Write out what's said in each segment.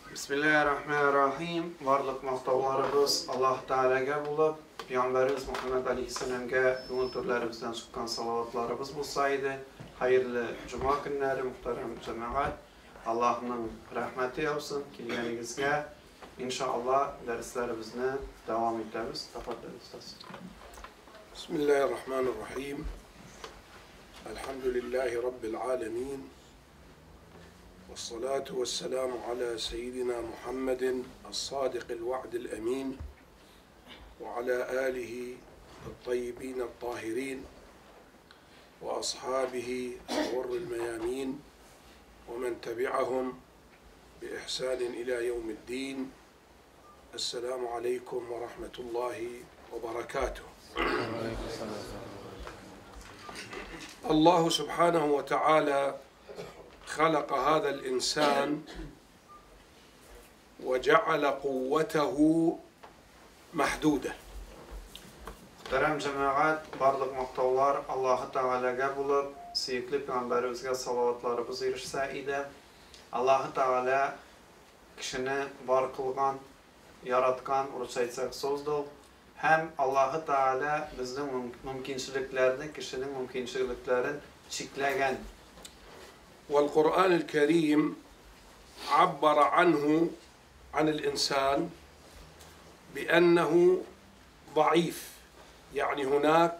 Bismillahirrahmanirrahim. Varlık maqtovlarımız Allah Teala'ga bulup, Peygamberimiz Muhammed Aleyhisselam'ga ümmetlerimizden çıkan salavatlarımız bulsaydı. Hayırlı Cuma günleri muhterem cemaat. Allah'ın rahmeti olsun kelganingizga. İnşallah derslerimizni devam etamiz. Tafaddal ustaz. Bismillahirrahmanirrahim. Elhamdülillahi Rabbil alemin. والصلاة والسلام على سيدنا محمد الصادق الوعد الأمين وعلى آله الطيبين الطاهرين وأصحابه الغر الميامين ومن تبعهم بإحسان إلى يوم الدين. السلام عليكم ورحمة الله وبركاته. الله سبحانه وتعالى خلق هذا الإنسان وجعل قوته محدودة. Muhterem cemaat, barlık maqtovlar Allah Teala'ga bulup, sevgili Peygamberimizge salavatlarımız erişse idi. Allah Teala kişini var kılgan, yaratkan, orça aytsak sozdul. Hem Allah Teala bizning mümkinçiliklerini, kişinin mümkinçiliklerini çekleyen. والقرآن الكريم عبر عنه عن الإنسان بأنه ضعيف، يعني هناك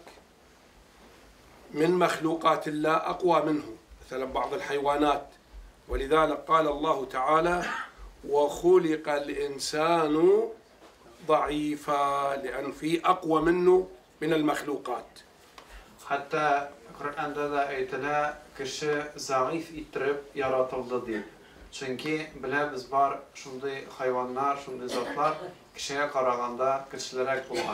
من مخلوقات الله أقوى منه، مثلا بعض الحيوانات، ولذلك قال الله تعالى وخلق الإنسان ضعيفا، لأن في أقوى منه من المخلوقات. حتى Kur'an'da da aytilar, kişi zayıf ittirib yaratıldı diye. Çünkü bilemiz var, şunday hayvanlar, şunday zatlar kişiye qaraganda güçlürek bulgan.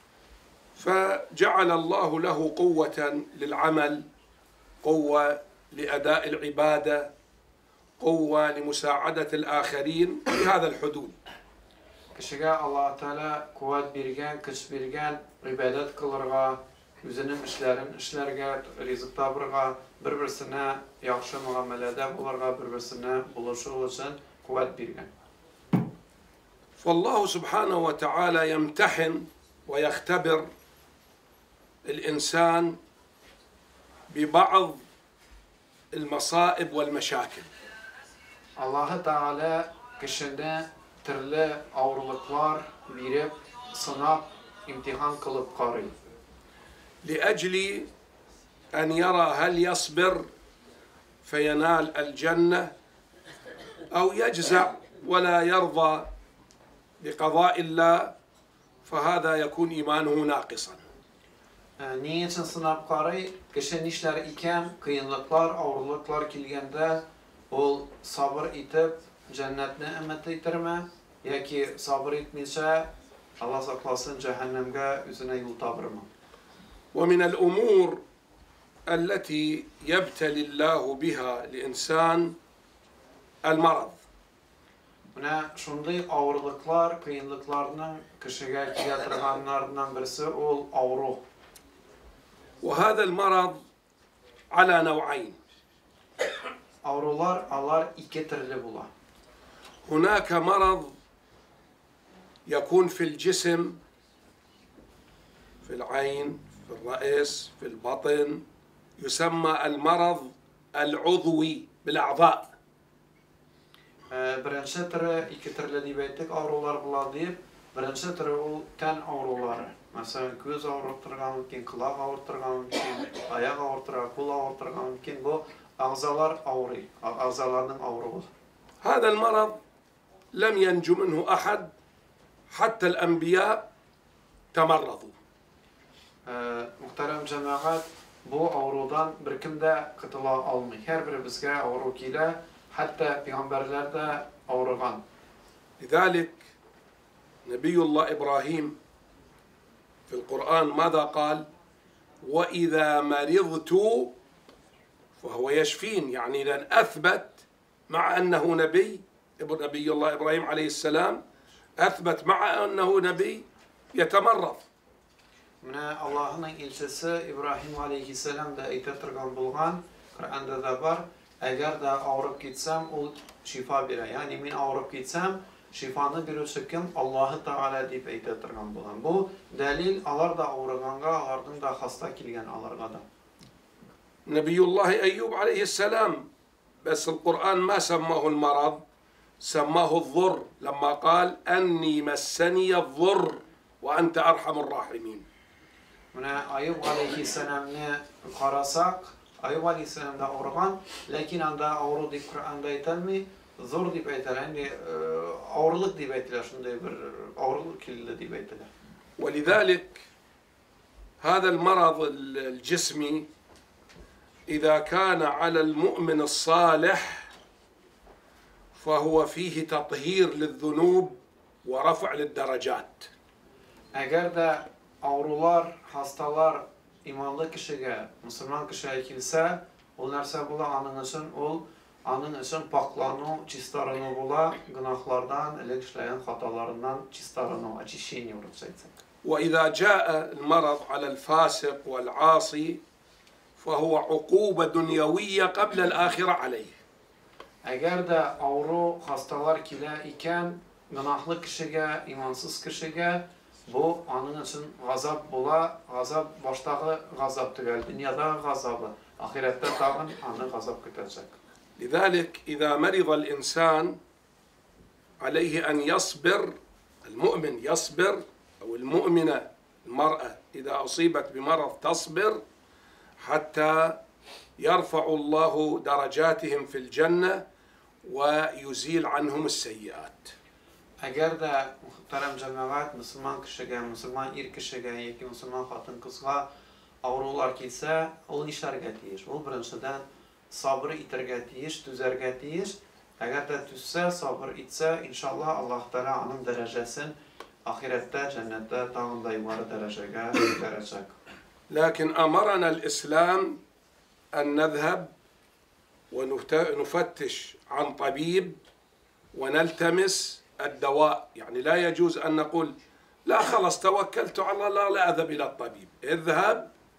فجعل الله له قوة للعمل، قوة لأداء العبادة، قوة لمساعدة الآخرين في هذا الحدود. Kişiye Allah Teala kuvvet bergen, güç bergen, ibadet kılırga, özünün işlerge, rizq tabırga, bir-birsine yaxşı muamelede bulurga, bir-birsine buluşu için kuvvet bergen. فالله سبحانه وتعالى يمتحن ويختبر الإنسان ببعض المصائب والمشاكل. Allah Teala kişine türlü ağırlıklar verip, sınap, imtihan kılıp qarıyor. لأجل أن يرى هل يصبر فينال الجنة أو يجزع ولا يرضى بقضاء الله، فهذا يكون إيمانه ناقصا. Niye için sınap qarıyor? Kişi nişler iken, kıyınlıklar, ağırlıklar kilgende, ol sabır etip, cennetine ümmet etirme, ya ki sabır etmeyse, Allah saklasın cehennemge üzerine yol tabırma. ومن الأمور التي يبتلي الله بها الإنسان المرض. Buna şunday ağırlıklar, kıyınlıklarının kişiye getirganlarından birisi ol ağrı. وهذا المرض على نوعين. Ağrılar Allah iki türlü bula. هناك مرض يكون في الجسم، في العين، في الرأس، في البطن، يسمى المرض العضوي بالأعضاء. Birinci türü, iki türlü diyeydik ağrılar bula deyip, birinci türü o ten ağrıları. Mesela göz ağrıtırgan mümkün, kulak ağrıtırgan mümkün, ayak ağrıtırgan, kol ağrıtırgan mümkün. Bu ağzalar ağrı, ağzalarının ağrı. هذا المرض لم ينج منه أحد حتى الأنبياء تمرضوا. Muhterem cemaat, bu ağrıdan bir kim de kıtıla almıyor. Her biri bizge ağrı kile, hatta peygamberler de ağrıgan. لذلك نبي الله إبراهيم في القرآن ماذا قال؟ وإذا مرضت فهو يشفين، يعني إذا أثبت مع أنه نبي الله إبراهيم عليه السلام أثبت مع أنه نبي يتمرض. Allah'ın elçisi İbrahim aleyhisselam da aytırgan bulgan, Kur'an'da da var. Eğer de ağrıp gitsem o şifa bire. Yani min ağrıp gitsem şifanı bir kim Allahu Teala deyip eytetirgan bulan. Bu delil alar da ağrıganga, alardan da hasta kilgen alarga da. Nebiyullah Eyyub aleyhisselam بس القرآن ما سماه المرض سماه الضر لما قال أني مسني الضر وأنت أرحم الراحمين. Buna Ayub aleyhisselam'ı karasak, Ayub aleyhisselam da ağrıgan, lakin anda ağrı deyip Kur'an'da aytalmay, zor deyip aytalar. Yani ağrılık deyip aytalar, şunday bir ağrılık killi deyip aytalar. ولذلك هذا المرض الجسمي إذا كان على المؤمن الصالح فهو فيه تطهير للذنوب ورفع للدرجات. Eğer de ağrılar, hastalar imanlı kişiye, Müslüman kişiye kilse, o narsa bula anın için paklanı, çistarını bula, günahlardan, elekşleyen hatalarından çistarını, açışını uğraşacak. وإذا جاء المرض على الفاسق والعاصي فهو عقوبة دنيوية قبل الآخرة عليه. Eğer de ağrı, hastalar kile iken, günahlı kişiye, imansız kişiye, bu anın için gazap bula, gazap baştağı gazap tügel, dünyada gazabı, ahirette tağın anı gazap kütecek. لذلك إذا مرض الإنسان عليه أن يصبر المؤمن يصبر أو المؤمنة المرأة إذا أصيبت بمرض تصبر حتى يرفع الله درجاتهم في الجنة ويزيل عنهم السيئات. Eğer de muhterem cemaat Müslüman kişiye, Müslüman kişiye, yeki Müslüman hatın kızga ağrılar kilse, o işlerge tiyiş. O birinciden sabrı iterge tiyiş, tüzerge tiyiş. Eğer de tüzse, sabır itse, inşallah Allah Teala onun derecesin ahirette, cennette, dağında yuvarı dereceye götürecek. لكن أمرنا الإسلام أن نذهب ونفتش عن طبيب ونلتمس الدواء. يعني لا يجوز أن نقول لا خلاص توكلت على الله لا أذهب إلى الطبيب. اذهب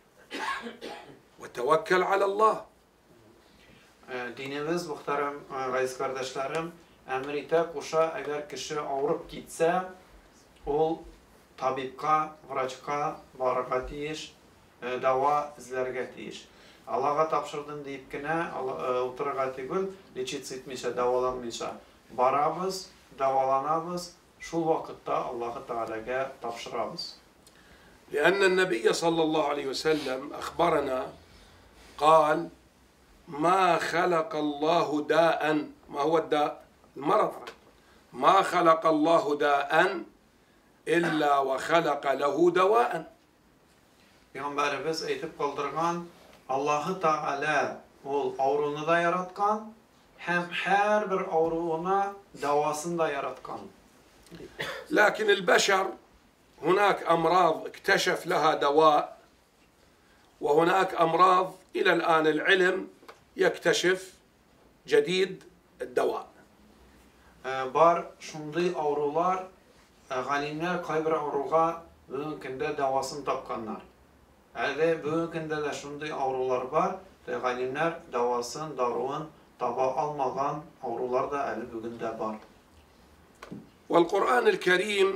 وتوكل على الله. Dinimiz muhterem aziz kardeşlerim emrite kuşa eğer kişi ağrıp gitse ol tabipka, vraçka baraka tiyiş, dava izlerge tiyiş. Allah'a tapşırdım deyip kine oturga tigül, liçit sitmişe, davalanmışa. Barabız, davalanabız, şu vakitte Allah'ı Teala'ya tapşırabız. لأن النبي صلى الله عليه وسلم أخبرنا قال ما خلق الله داء. ما هو الداء؟ المرض. ما خلق الله داء إلا وخلق له دواء. Peygamberimiz eytip kaldırgan Allah'ı Teala ol ağrını da yaratkan hem her bir ağrına davasını da yaratkan. لكن البشر هناك أمراض اكتشف لها دواء وهناك أمراض إلى الآن العلم يكتشف جديد الدواء. Bar şunday ağrılar galimler kaybır ağrıga bugünkünde davasını tapkanlar. Әле bugünkünde de şunday ağrılar var ve galimler davasını, daruvun taba almagan ağrılar da әле bugün de var. والقرآن الكريم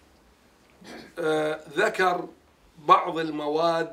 ذكر بعض المواد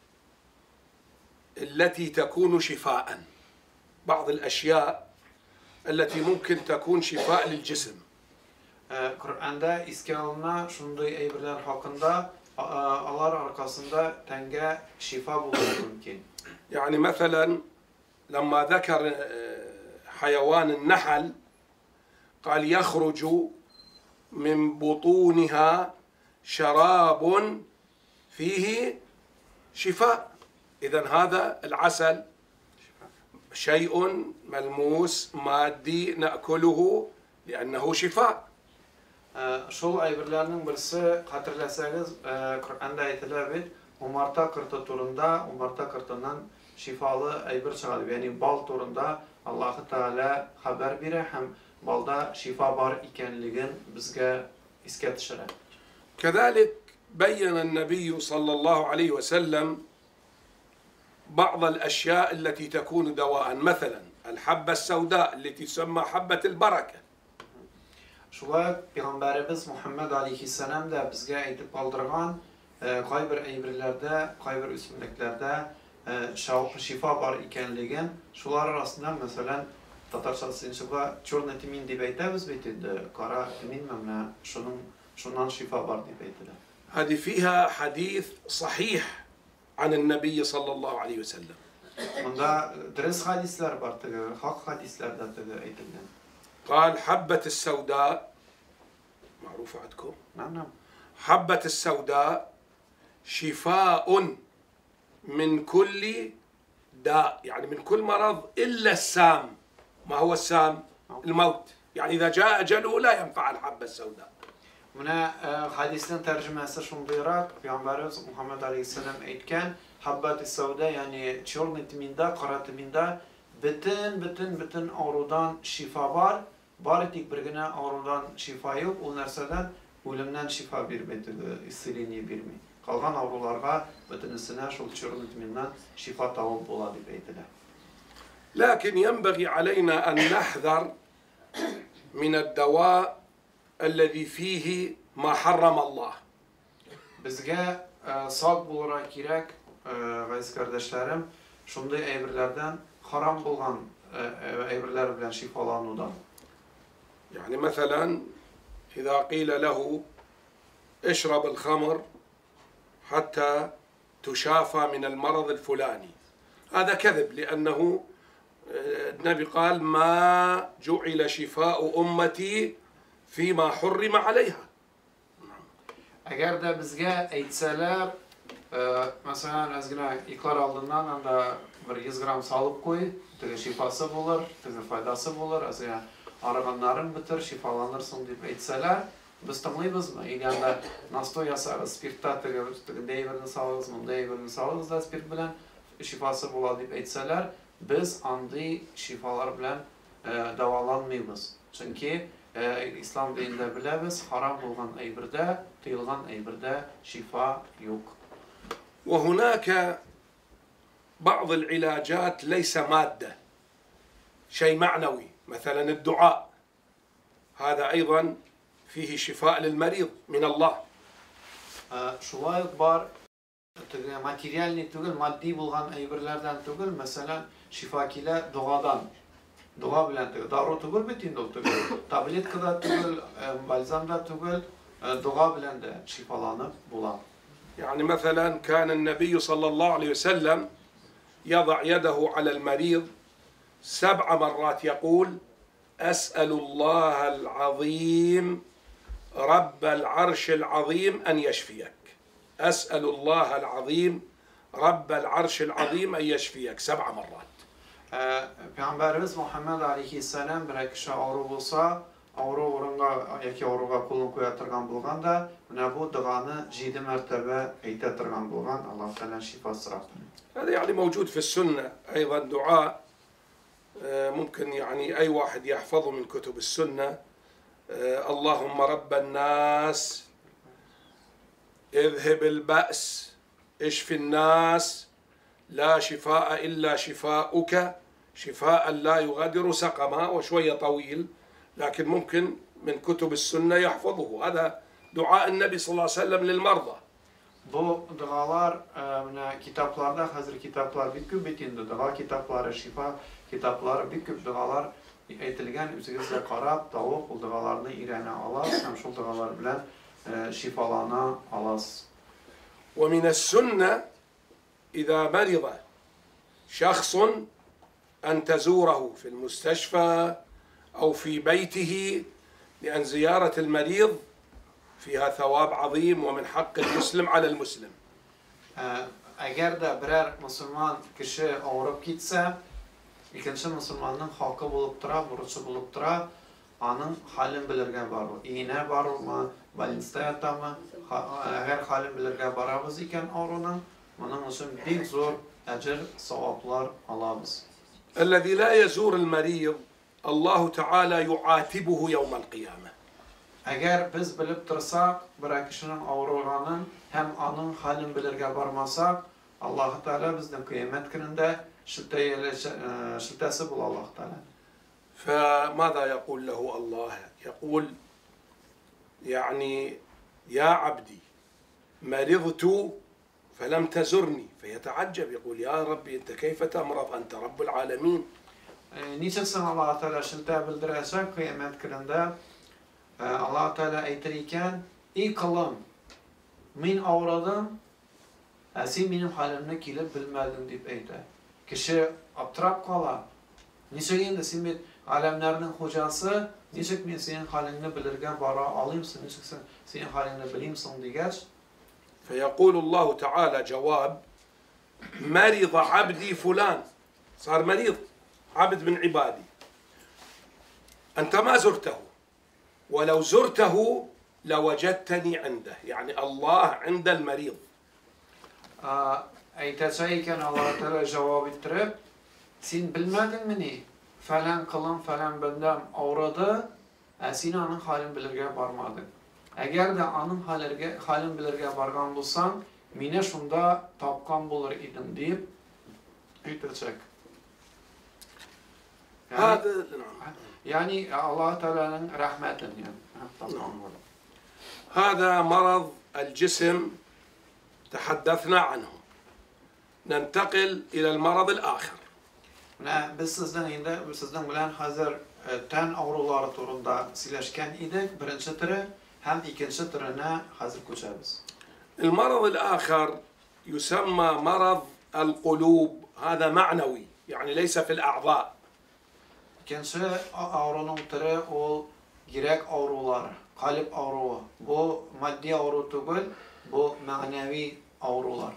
التي تكون شفاءً. بعض الأشياء التي ممكن تكون شفاء للجسم. Kur'an'da iske alına şunday eyberler hakkında alar arkasında tenge şifa bulunur mümkün. يعني مثلا لما ذكر حيوان النحل قال يخرج من بطونها شراب فيه شفاء. إذن هذا العسل شيء ملموس مادي نأكله لأنه شفاء. Şol eyberlerinin birisi hatırlasanız Kur'an'da ayetilir umarta kırtı turunda umarta kırtından şifalı eyber çıkardı. Yani bal turunda Allah-u Teala haber verir hem balda şifa var ikenligin bizge iske düşürür. كذلك بين النبي صلى الله عليه وسلم بعض الأشياء التي تكون دواء. مثلا الحبة السوداء التي تسمى حبة البركة. Şulay Peygamberimiz Muhammed Aleyhisselam da bizge aytib qoldirgan qaybir aybirlerde, qaybir üsmünliklerde şifa var ekanligin. Şular arasında mesela Tatarçasınçıga çorna timin deb aytamiz bitdi. Qara timin memna şundan şifa var deb aytdilar. هذه فيها حديث صحيح عن النبي صلى الله عليه وسلم. Bunda dürüst hadisler var, hak hadisler de aytılgan. قال حبة السوداء معروفة عندكم؟ نعم. حبة السوداء شفاء من كل داء، يعني من كل مرض إلا السام. ما هو السام؟ الموت. يعني إذا جاء أجله لا ينفع الحبة السوداء. Buna hadisden tercümesi şundayarak Peygamberimiz Muhammed Aleyhisselam aytgan habbat-ı savda yani çorni timinde, qara timinde bütün ağrıdan şifa var. Bari tek birgine ağrıdan şifa yok. O nerseden ölümden şifa vermedi, istilini vermedi. Kalgan ağrılarga bütünisine şol çorni timinden şifa tavuk bula deb aytdilar. لكن ينبغي علينا أن نحذر من الدواء الذي فيه ما حرم الله. Bizge sağ bularak kirek, gaziz kardeşlerim, şunday eybirlerden haram bulgan eybirler bilen şifalanıdan. يعني مثلا إذا قيل له اشرب الخمر حتى تشافى من المرض الفلاني، هذا كذب، لأنه النبي قال ما جعل شفاء أمتي فيما حرم عليها. Eğer de bizge eğitseler, mesela ezgine ikrar aldığından anda bir 100 gram salıp koy, tüge şifası bulur, tüge faydası bulur, ezgine arıganların bitir, şifalanırsın deyip eğitseler, biz tanıybız mı? Yani nastoy yasarız, spirtta tüge deyiverini sağlarız, bunu deyiverini sağlarız da spirt bilen şifası bula deyip eğitseler, biz andı şifalar bilen davalanmayız. Çünkü İslam dininde biliriz, haram bulgan eybirde, tıyılgan eybirde şifa yok. وهناك بعض العلاجات ليس مادة، شيء معنوي، مثلا الدعاء، هذا أيضا فيه شفاء للمريض من الله. Şulay var, materyalni tügül, maddi bulgan eybirlerden tügül, mesela şifakile doğadan. Dua bilen tügül, darı tügül bitinde o tügül, tablet kadar tügül, balzam da tügül, dua bilen de şifalanıp bulan. يعني مثلا كان النبي صلى الله عليه وسلم يضع يده على المريض 7 مرات يقول أسأل الله العظيم رب العرش العظيم أن يشفيك، أسأل الله العظيم رب العرش العظيم أن يشفيك 7 مرات. Peygamberimiz Muhammed Aleyhisselam bir kişi ağrı bulsa, ağrı orunga, yaki ağrıga kulun koyatırgan bulganda, bu duanı 7 mertebe eytettirgan bulgan, Allah Teala şifası rahmet. هذا يعني موجود في السنة أيضا دعاء ممكن يعني أي واحد يحفظه من كتب السنة. اللهم رب الناس اذهب البأس اشف الناس لا شفاء إلا شفاؤك شفاء لا يغادر سقما، وشوية طويل لكن ممكن من كتب السنة يحفظه. هذا دعاء النبي صلى الله عليه وسلم للمرضى. Bu dualar kitaplarda, hazır kitaplar bitkü bitindi. Dua kitapları, şifa kitapları bitkü dualar etilgen, üzerinde qarab, tavuk bu dualarını irene alas, hem şu dualar bilen şifalana alas. ومن السنة إذا مرض شخص أن تزوره في المستشفى أو في بيته، لأن زيارة المريض فيها ثواب عظيم ومن حق المسلم على المسلم. Eğer de birer Müslüman kişi ağrıp gitse, ikinci Müslümanın hakkı bulup tura, burcu bulup tura, anın halin bilirge var mı? İğne var mı? Balinsta yata mı? Eğer halin bilirge barabız iken ağrının, bunun için bir zor ecir, sevaplar alabız. الذي لا يزور المريض الله تعالى يعاتبه يوم القيامة. Eğer biz bilip dursak, bir kişinin ağrıganın hem anın halin bilirge barmasak, Allah-u Teala bizden kıyamet gününde شلتاسي بول الله تعالى. فماذا يقول له الله؟ يقول يعني يا عبدي مرضت فلم تزرني، فيتعجب يقول يا ربي أنت كيف تمرض؟ أنت رب العالمين. Niçin Allah Teala şilta bildirecek kıyamet gününde Allah Teala aytırken ey kılım men avradım sen benim halimni kelib bilmedin deyip aytadi. Kişi aptirab qala. Nechuk endi sen men alamlarning xo'jasi, nechuk men sening halingni bilirga bora olayimsan, nechuk sen sening halingni bilimsan degach فيقول الله تعالى جواب مرض عبدي فلان، صار مريض عبد من عبادي، أنت ما زرته ولو زرته لوجدتني عنده، يعني الله عند المريض. aytacayken Allah Teala cevap ettirib sen bilmadingmi falan qilin falan bandam avradı sen onun halini bilirga bormading. Agar da onun halini bilirga borgan bo'lsang meni shunda topgan bo'lar edim deb aytacak. يعني الله تعالى رحمة يعني. هذا مرض الجسم تحدثنا عنه. ننتقل إلى المرض الآخر. Biz sizden bilen hazır ten ağrıları turunda silashgan edik. Birinchi turi ham ikinchi turuna hazır ko'chamiz. المرض الآخر يسمى مرض القلوب، هذا معنوي يعني ليس في الأعضاء. İkinci ağrının turi ol yurak ağrıları, qalb ağrığı. Bu maddi ağrı değil, bu manevi ağrılar.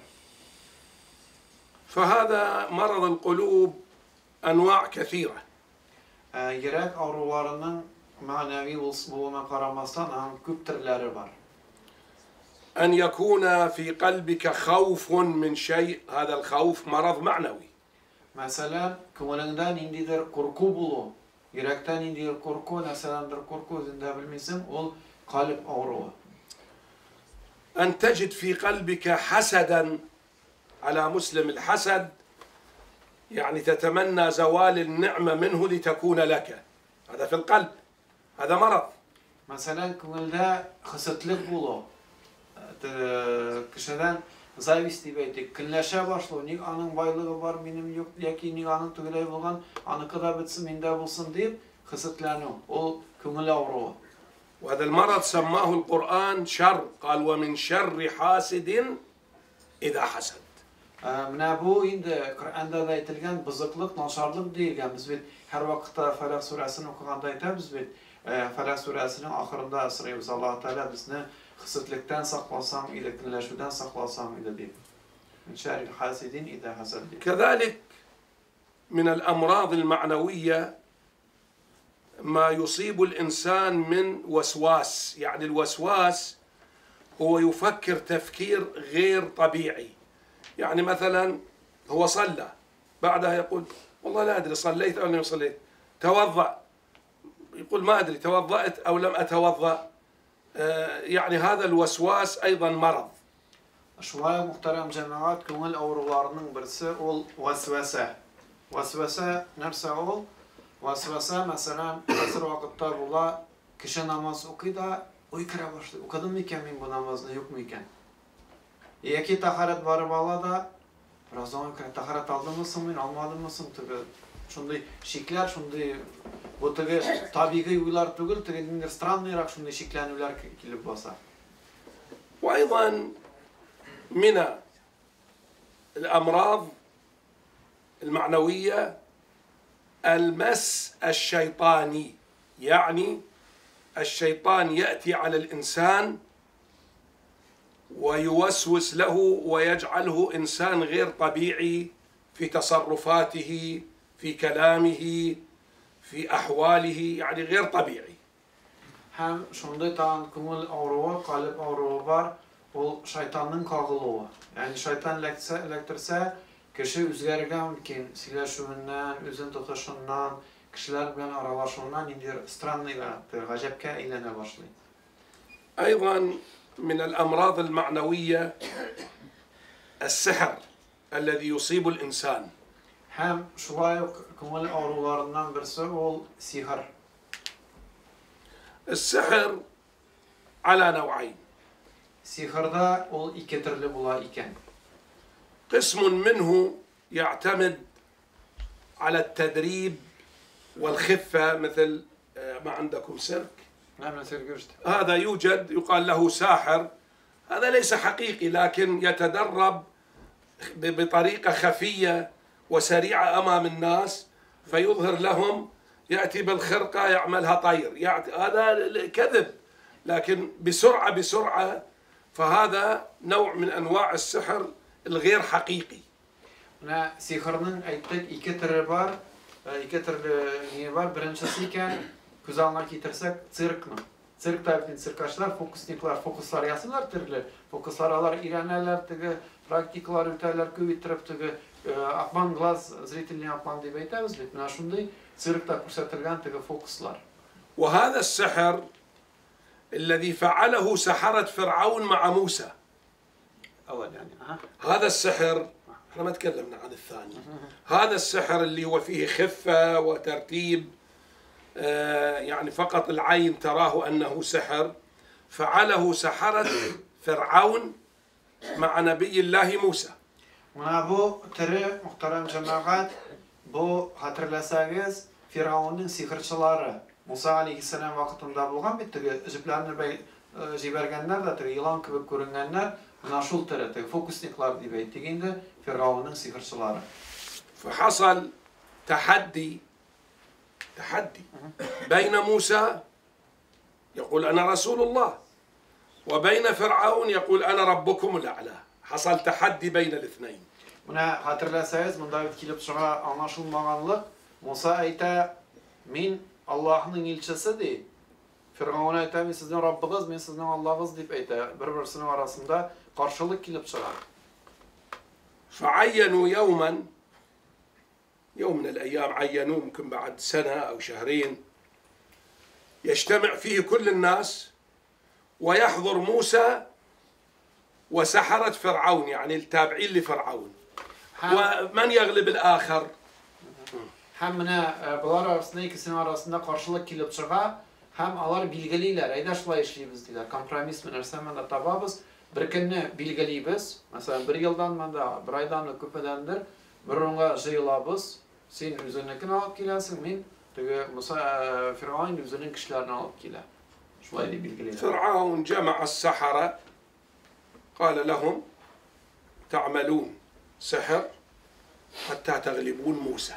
فهذا مرض القلوب أنواع كثيرة. Yurak ağrılarının manevi olmasına qaramasdan ko'p turlari var. أن يكون في قلبك خوف من شيء، هذا الخوف مرض معنوي. Mesela ko'nglingdan indidir qo'rquv bo'lu, yurakdan indidir qo'rquv, narsalardir qo'rquv o'zingda bilmaysan, ol qalb ağrığı. أن تجد في قلبك حسدا على مسلم، الحسد يعني تتمنى زوال النعمة منه لتكون لك، هذا في القلب، هذا مرض. Mesela ko'ngilda hasatlik bo'lu, kishidan zavist deb aytdik, kunlasha boshlaydi, nik aning boyligi bor, menim yo'q, yoki nik aning tugilay bo'lgan, aniki da bitsin, menda bo'lsin deb hasatlanu, o ko'ngil og'rig'i. وهذا المرض سماه القرآن شر، قال ومن شر حاسد إذا حسد. Mana bu endi Qur'onda aytilgan buzuqlik, nosharlik deyilgan. Biz har vaqtda Falaq surasini o'qiganda aytamiz, Falaq surasining oxirida so'raymiz Alloh taolo bizni hasatlikdan saqlasam, ilakilashuvdan saqlasam edi deb. Min sharril hasidin idha hasad. كذلك من الأمراض المعنوية ما يصيب الإنسان من وسواس، يعني الوسواس هو يفكر تفكير غير طبيعي. يعني مثلا هو صلى، بعدها يقول والله لا أدري صليت أو لم صليت، توضأ يقول ما أدري توضأت أو لم أتوضأ. يعني هذا الوسواس أيضا مرض. Şuaya muhterem cemaat, ko'ngil og'riqlarining birisi ol vasvasa. Vasvasa narsa ol? Vasvasa masalan, bir vaqtda bular kishi namoz o'qiydi, o'y kira boshlaydi. O'qidim ekan men bu namozni, yo'qmi ekan? Yoki tahorat borib oladi, birozdan keyin tahorat oldimmi, men olmadimmi, shunday shiklar, shunday bu tabiiy uylar tugul, nimadir stranniyroq shunday shiklanuvlar kelib bo'lsa. وأيضا من الأمراض المعنوية المس الشيطاني، يعني الشيطان يأتي على الإنسان ويوسوس له ويجعله إنسان غير طبيعي في تصرفاته، في كلامه، في أحواله، يعني غير طبيعي. Hem shunday tan ko'ngil og'rig'i, qalb og'rig'i bor, u shaytonning qog'iluvi. Ya'ni shayton laktirsa, kishi o'zgargan mumkin, silashuvidan, o'zini tutishidan, kishilar bilan aralashuvidan indir stranniylardir, g'ajabga aylana boshlaydi. أيضا من الأمراض المعنوية السحر الذي يصيب الإنسان. Hem şulay köngül awrularından birisi ol sihir. السحر على نوعين. Sihirde ol iki türlü bula iken. قسم منه يعتمد على التدريب والخفة مثل ما عندكم سيرك. Hemen görüştü. هذا يوجد يقال له ساحر، هذا ليس حقيقي لكن يتدرب بطريقة خفية وسريعة أمام الناس فيظهر لهم، يأتي بالخرقة يعملها طير، هذا كذب لكن بسرعة، فهذا نوع من أنواع السحر الغير حقيقي. Buna sihirinin ayttık iki türü var. İki türlü ne var? Birincisi iken güzellik getirsek sirkni. Sirk tabitin sirkaçlar, fokuslar yasınlar türlü. Fokuslar alar iğreneler, tüge praktikalar üteler, küvittirip tüge akman glaz, zritelini akman diye aytamiz. Buna şunday sirkta kursatilgan tüge fokuslar. وهذا السحر الذي فعله سحرة فرعون مع موسى. أول يعني هذا السحر احنا ما تكلمنا عن الثاني. هذا السحر اللي هو فيه خفة وترتيب، يعني فقط العين تراه أنه سحر، فعله سحرة فرعون مع نبي الله موسى. Buna bu türü muhterem cemaat, bu hatırlasanız Firavun'un sihirçileri Musa aleyhisselam vaktinde bulgan bittiği jiplerini jibergenler de tüge yılan gibi görüngenler buna şul türü tüge fokusniklar diye ettiğinde Firavun'un sihirçileri. فحصل تحدي بين موسى يقول أنا رسول الله وبين فرعون يقول أنا ربكم الأعلى. حصل تحدي بين الاثنين. Buna hatırlasanız bunda kilip çığa anlaşılmaganlık Musa ayta min Allah'ın ilçesi değil. Firavun ayta men sizden Rabbiniz, men sizden Allah'ınız deyip ayta. Bir-birisinin arasında karşılık kilip çığa. فعينوا يوم من الأيام عينوه يمكن بعد سنة أو شهرين يجتمع فيه كل الناس ويحضر موسى وسحرة فرعون يعني التابعين لفرعون. ومن يغلب الآخر؟ Hem bular arasında ikisinin arasında karşılık kilip çığa hem alar bilgililer. Ayda şulay işleyimiz diler. Kompromis mi nersen de tababız. Birkinni bilgiliybiz. Mesela bir yıldan manda bir aydan da köpedendir. Bir onga jıyılabız. Sen üzerindekini alıp kilensin. Men Musa Firavun üzerinin kişilerini alıp kile. Şulay diye bilgililer. فرعون جمع السحرة قال لهم تعملون سحر حتى تغلبون موسى.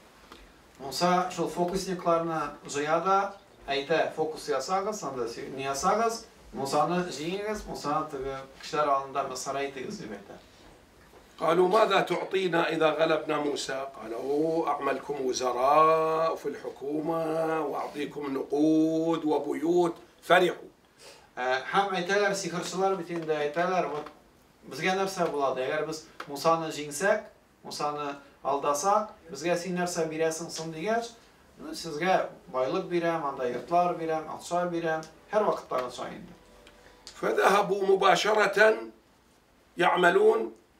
Musa şu fokusniklarını jıyada ayta fokus yasağız, anda ne yasağız? Musa'nı jiyiniz, Musa'nın kişiler alında mesarayı tığız diye. قالوا ماذا تعطينا إذا غلبنا موسى؟ قالوا أعملكم وزراء في الحكومة وأعطيكم نقود وبيوت. فرحوا. Hem aytalar sihirçiler bitinde aytalar bizge nerse buladı. Eğer biz Musa'nı jinsek, Musa'nı aldasak, bizge sen nerse biresin sın diger, sizge baylık birem, anda yırtlar birem, atşar birem, her vakitte atşar indi. فذهبوا مباشرة يعملون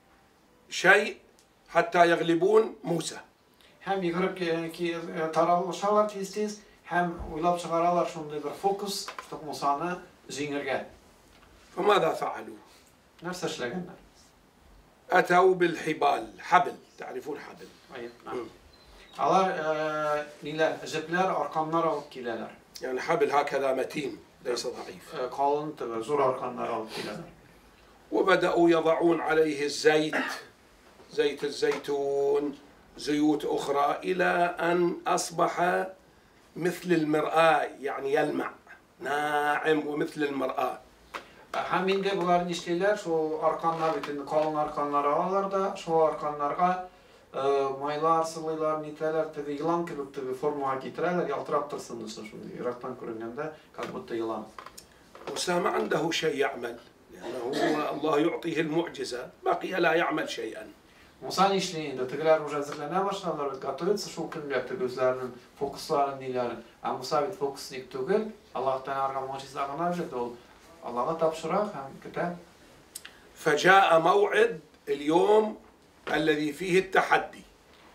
شيء حتى يغلبون موسى. Hem yıkırıp ki taralışarlar tez hem uylap çıkararlar şunda bir fokus, işte Musa'nı jinirge. فماذا فعلوا؟ Nerse işlegenler. أتوا بالحبال، حبل، تعرفون حبل. Ayıp. Alar niler, jipler, arkamlar alıp kileler. يعني حبل هكذا متين ليس ضعيف. Kalın tabi, zor arkamlar alıp kileler. وبدأوا يضعون عليه الزيت، زيت الزيتون، زيوت أخرى إلى أن أصبح مثل المرآة، يعني يلمع ناعم ومثل المرآة. Hem indi bunların işleyler, şu arkanlar bütün kalın arkanlar ağlar da, şu arkanlarga maylar, sıvılar, niteler, tabi yılan gibi tabi forma getirirler, yaltırap tırsın dışında şimdi. Irak'tan görüngende, kalbutta yılan. موسى ما عنده شيء يعمل لأنه الله يعطيه المعجزة، بقي لا يعمل شيئا. Musa'nın işleyinde, tıgılar mücazelene başlarlar, gatıyıtsa şu kümlekte gözlerinin, fokuslarının nilerin. Ama Musa bir fokusnik tügül, Allah'tan arga mucizlarına öcüdü ol. Allah'a tapşırak hem kitap. فجاء موعد اليوم الذي فيه التحدي.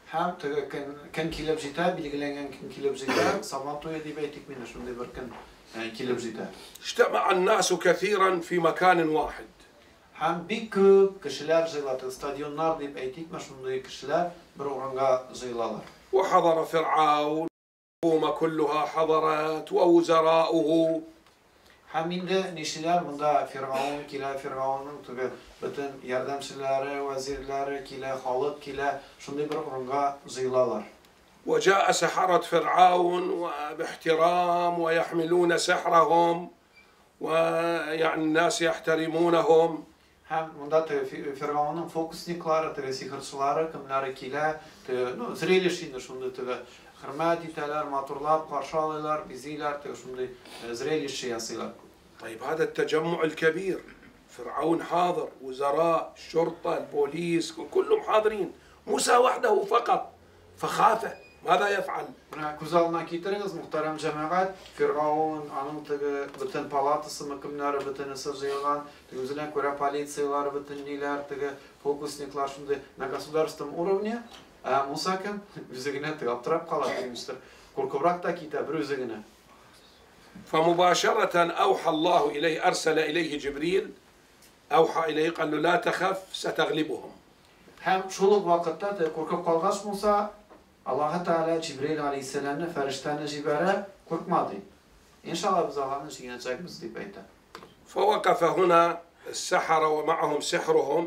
Hem tege kan kilip jita bilgilengen kan kilip jita sabantoya diye beytik mina şunu bir kan kilip jita. اجتمع الناس كثيرا في مكان واحد. Hem bir köp kişiler jıyladı stadyonlar diye beytik mi şunu kişiler bir oranga jıylalar. وحضر فرعون الحكومة كلها حضرت ووزراؤه. Hem indi nişiler bunda Firavun kile Firavun'un tüge bütün yardımcıları, vezirleri kile, halk kile şunu bir oranga jıylalar. وجاء سحرة فرعون وباحترام ويحملون سحرهم ويعني الناس يحترمونهم. Hem bunda Firavun'un fokusnikları, tüge sihirçileri, kimleri kile, zrelişinde şunu tüge hürmet iteler, maturlap, karşı alırlar, biziler, tüge şunu zrelişi yasılar. طيب هذا التجمع الكبير فرعون حاضر وزراء الشرطة البوليس كلهم حاضرين موسى وحده فقط فخاف ماذا يفعل؟ Kuzalına getiriniz muhterem cemaat, Firavun, anın bütün palatası mükümleri, bütün ısırcıyılan, üzülen göre polisiyalar, bütün liler, fokusniklar şimdi на государственном уровне, Musa kim? Üzerine aptırap kalar demiştir. Korkubrak da kitap, bir üzerine. فمباشرة أوحى الله إليه أرسل إليه جبريل أوحى إليه قال له لا تخف ستغلبهم. Hem şoluk vakitte korkup kalgaç Musa, Allah Teala Cibril Aleyhisselam'ın ferişteni jibere korkmadı. İnşallah biz Allah'ın işine çekimiz deyip eyte. فوقف هنا السحرة ومعهم سحرهم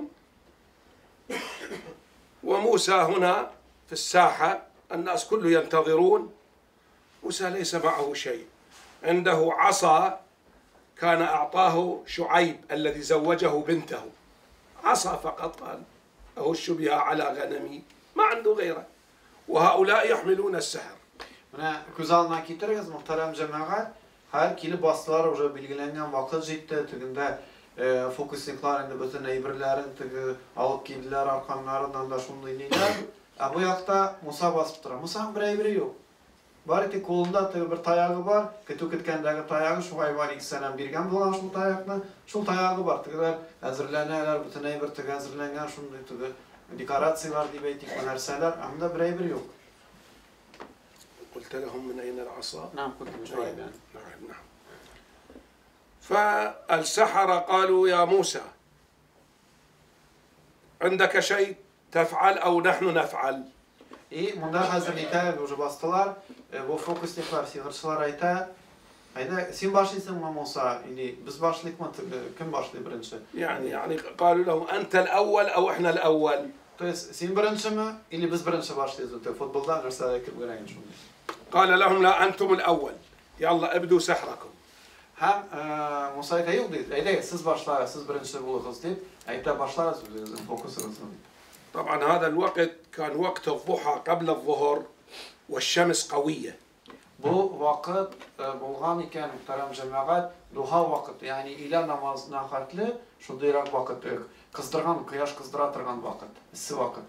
وموسى هنا في الساحة الناس كله ينتظرون موسى ليس معه شيء عنده عصا كان أعطاه شعيب الذي زوجه بنته عصا فقط قال أهش بها على غنمي ما عنده غيره وهؤلاء يحملون السحر. Buna kuzalına getiririz muhterem cemaat. Her kili bastılar уже bilgilenen vakit ciddi tügünde fokusniklar indi bütün eybirlerin tügü alıp giydiler arkanlarından da şunu dinleydiler. Bu yakta Musa basıp durar. Musa'nın bir eybiri yok. Bari ki kolunda tügü bir tayağı var. Kütü kütkendeki tayağı şu hayvan Aleyhisselam birgen bulan şu tayağını. Şu tayağı var. Tügüler hazırlanıyorlar. Bütün eybir tügü hazırlanan şunu tügü dekorasyonlar diye beytik önerseler. Ama da bir eybiri yok. قلت لهم من أين العصا؟ نعم كنت مجرد نعم. فالسحرة قالوا يا موسى عندك شيء تفعل أو نحن نفعل. Bunlar hazırlıkta уже bastılar. Bu fokusniklar, sihirçiler ayta. Hayda, sen başlıyorsun mı Musa? Biz başlayık mı? Kim başlıyor birinci? يعني قالوا له أنت الأول أو إحنا الأول. Sen birinci mi? İli biz birinci başlıyoruz. Futbolda mesela kim göreyim şimdi? قال لهم لا أنتم الأول يلا ابدوا سحركم. Hem Musa'ya da yok dedi. Hayda siz başlayın, siz birinci bulursunuz deyip. Hayda başlarız biz fokusunuzun. طبعا هذا الوقت كان وقت الضحى قبل الظهر والشمس قوية. Bu vakit bulgan iken muhterem cemaat duha vakit yani ila namazına katlı şu dirak vakit kızdırgan kıyaş kızdıratırgan vakit ısı vakit.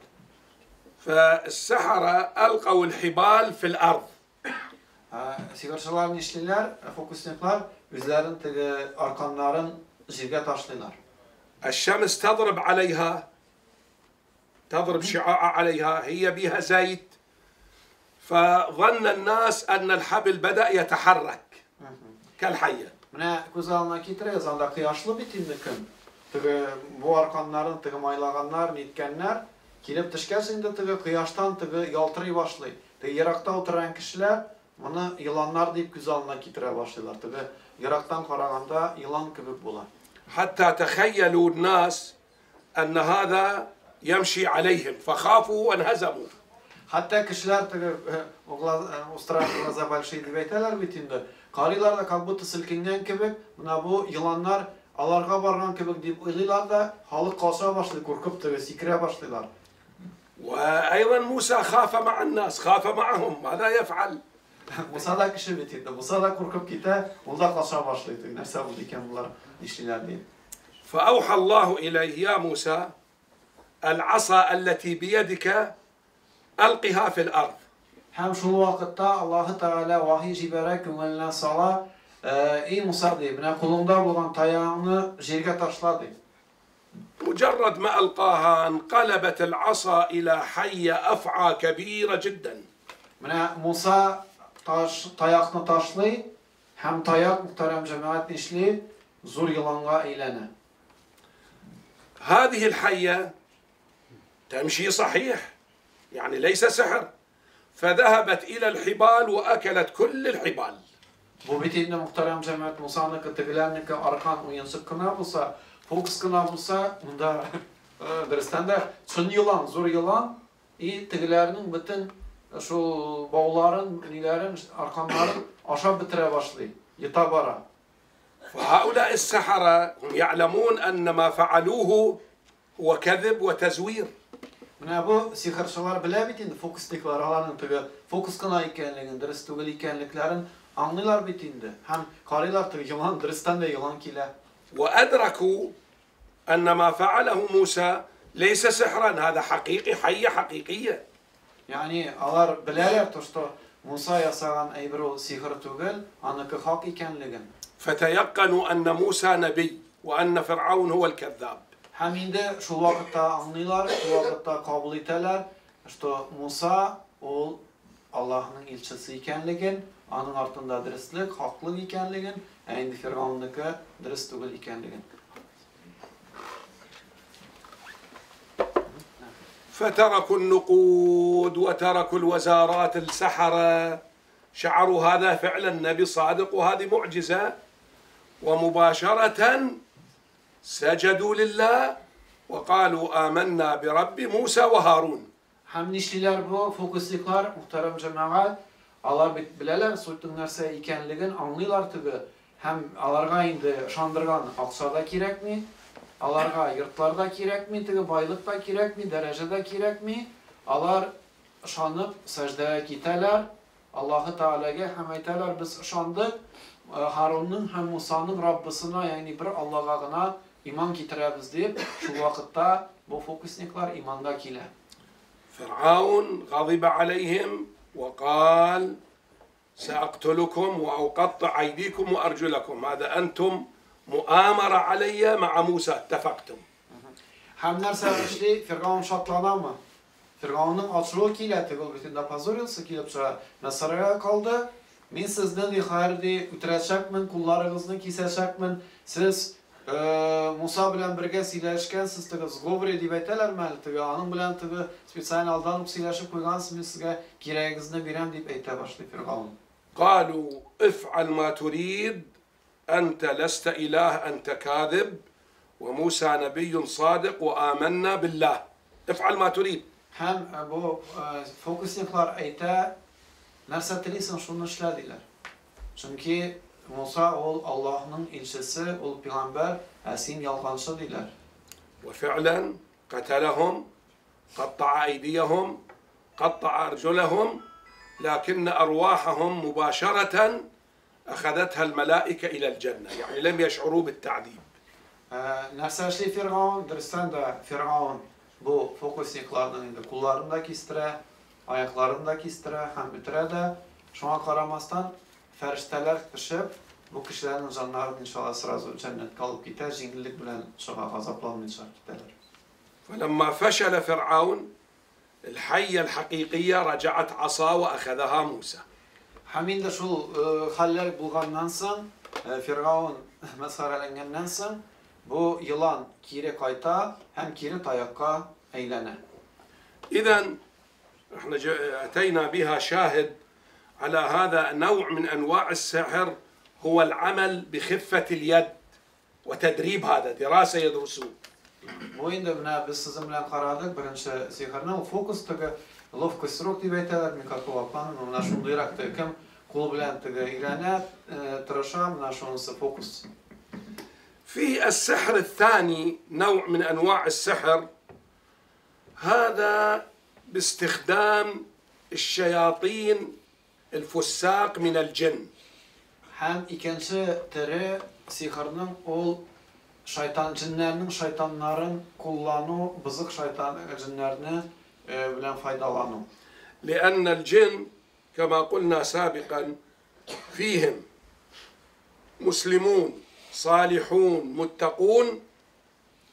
فالسحرة ألقوا الحبال في الأرض. Sihirçiler nişliler, fokusniklar üzlerin arkanların jirge taşlılar. الشمس تضرب عليها تضرب شعاع عليها هي بها زيت فظن الناس أن الحبل بدأ يتحرك كالحية. Mene kuzalına getiriyoruz anda kıyaşlı bitimlikin. Bu arkanların maylağanlar, nitkenler kilip tışkasında kıyaştan yaltırı başlıyor. Yarakta oturan kişiler bunu yılanlar deyip kuzalına getire başlıyorlar. Yaraktan karaganda yılan gibi bular. حتى تخيلوا الناس أن هذا يمشي عليهم فخافوا وانهزموا. Hatta kişiler Avustralya'da большие dibeyteler bitinde. Karılar da kalbı silkingen gibi bu yılanlar alarga bargan gibi deyip uylular da halık kaçmaya başladı, korkup sikire başladılar. وأيضا موسى خاف مع الناس خاف معهم ماذا يفعل؟ Musa da kişi bitinde. Musa da korkup gitti, onda kaçmaya başladı. Nerse bulduyken bunlar işliler diye. فأوحى الله إليه يا موسى العصا التي بيدك ألقها في الأرض. Hem şu vakitte Allah-u Teala vahiy ciberek ünveline sala ey Musa deyip, kolunda bulan tayağını jirge taşladı. بمجرد ما ألقاها انقلبت العصا إلى حية أفعى كبيرة جدا. Менә Муса таякны ташлый һәм таяк мөхтәрәм җәмәгать нишли зур еланга әйләнә. هذه الحية تمشي صحيح يعني ليس سحر، فذهبت إلى الحبال وأكلت كل الحبال. Бу бит инде мөхтәрәм җәмәгать Мусаныкы тегеләрнеке аркан уенчык кына булса, фокус кына булса, монда дөрестән дә чын елан, зур елан и тегеләрнең бөтен шул бауларын, ниләрен, арканларын ашап бетерә башлый, йота бара. فهؤلاء السحرة هم يعلمون أن ما فعلوه هو كذب وتزوير. Менә бу сихерчылар белә бит инде фокусниклар аларның теге фокус кына икәнлеген, дөрес түгел икәнлекләрен аңлыйлар бит инде. Һәм карыйлар теге елан дөрестән дә елан килә. وأدركوا أن ما فعله موسى ليس سحرا، هذا حقيقي، حية حقيقية. Yani алар беләләр то, что Муса ясаган әйбер ул сихер түгел, аныкы хак икәнлеген. فتيقنوا أن موسى نبي وأن فرعون هو الكذاب. Һәм инде шул вакытта аңлыйлар, шул вакытта кабул итәләр, что Муса ул Аллаһның илчесе икәнлеген, аның артында дөрестлек, хаклык икәнлеген, ә инде Фиргавнныкы дөрес түгел икәнлеген. فتركوا النقود وتركوا الوزارات السحرة، شعروا هذا فعلا نبي صادق وهذه معجزة، ومباشرة سجدوا لله وقالوا آمنا برب موسى وهارون. Һәм нишлиләр бу фокусниклар, мөхтәрәм җәмәгать, алар бит беләләр суйтың нәрсә икәнлеген, аңлыйлар теге. Һәм аларга инде ышандырган акча да кирәкми, аларга йортлар да кирәкми, теге байлык да кирәкми, дәрәҗә да кирәкми. Алар ышанып сәҗдәгә китәләр, Аллаһы Тәгаләгә һәм әйтәләр, без ышандык, Харунның һәм Мусаның Раббысына, ягъни бер Аллаһка гына иман китерәбез дип, шул вакытта бу фокусниклар иманга килә. فرعون غضب عليهم وقال سأقتلكم وأقطع أيديكم وأرجلكم، هذا أنتم مؤامرة علي مع موسى اتفقتم. Һәм нәрсә эшли, Фиргавн шатланамы? Фиргавнның ачуы килә, теге бөтен дә позорился килеп чыга. Мәсәргә калды. Мин сезне ди хайрди үтерәчәкмен, кулларыгызны кисәчәкмен. Сез Муса белән бергә сөйләшкәнсез, теге сговор дип әйтәләрме? Теге аның белән теге специаль алдан ук сөйләшеп куйгансыз, мин сезгә кирәгегезне бирәм дип әйтә башлый Фиргавн. قالوا افعل ما تريد أنت لست إله أنت كاذب وموسى نبي صادق وآمنا بالله افعل ما تريد. Һәм бу фокусниклар әйтә, нәрсә телисең шуны эшлә диләр. Чөнки Муса ул Аллаһның илчесе, ул пәйгамбәр, ә син ялганчы диләр. وفعلا قتلهم، قطع أيديهم، قطع أرجلهم، لكن أرواحهم مباشرة أخذتها الملائكة إلى الجنة، يعني لم يشعروا بالتعذيب. Нәрсә эшли Фиргавн? Дөрестән дә Фиргавн бу фокусникларның инде кулларын да кистерә, аякларын да кистерә һәм бетерә дә. Шуңа карамастан фәрештәләр төшеп, бу кешеләрнең җаннарын иншалла сразу җәннәткә алып китә, җиңеллек белән чыга, газапланмыйча китәләр. فلما فشل فرعون الحية الحقيقية رجعت عصا وأخذها موسى. Һәм инде шул хәлләр булганнан соң, Фиргавн мәсхәрәләнгәннән соң, бу елан кире кайта һәм кире таякка әйләнә. إذن احنا أتينا بها شاهد على هذا نوع من أنواع السحر، هو العمل بخفة اليد وتدريب، هذا دراسة يدرسون. Бу инде менә без сезнең белән карадык, беренче сихерның фокус теге ловкость дип әйтәләр, мин какого плана, менә шундыйрак теге кем кул белән теге өйрәнә, тырыша, менә шунысы фокус. في السحر الثاني نوع من أنواع السحر، هذا باستخدام الشياطين الفساق من الجن. Һәм икенче төре сихерның ул шайтан җиннәрнең шайтаннарын куллану, бызык шайтан җиннәрне белән файдалану. لأن الجن كما قلنا سابقا فيهم مسلمون صالحون متقون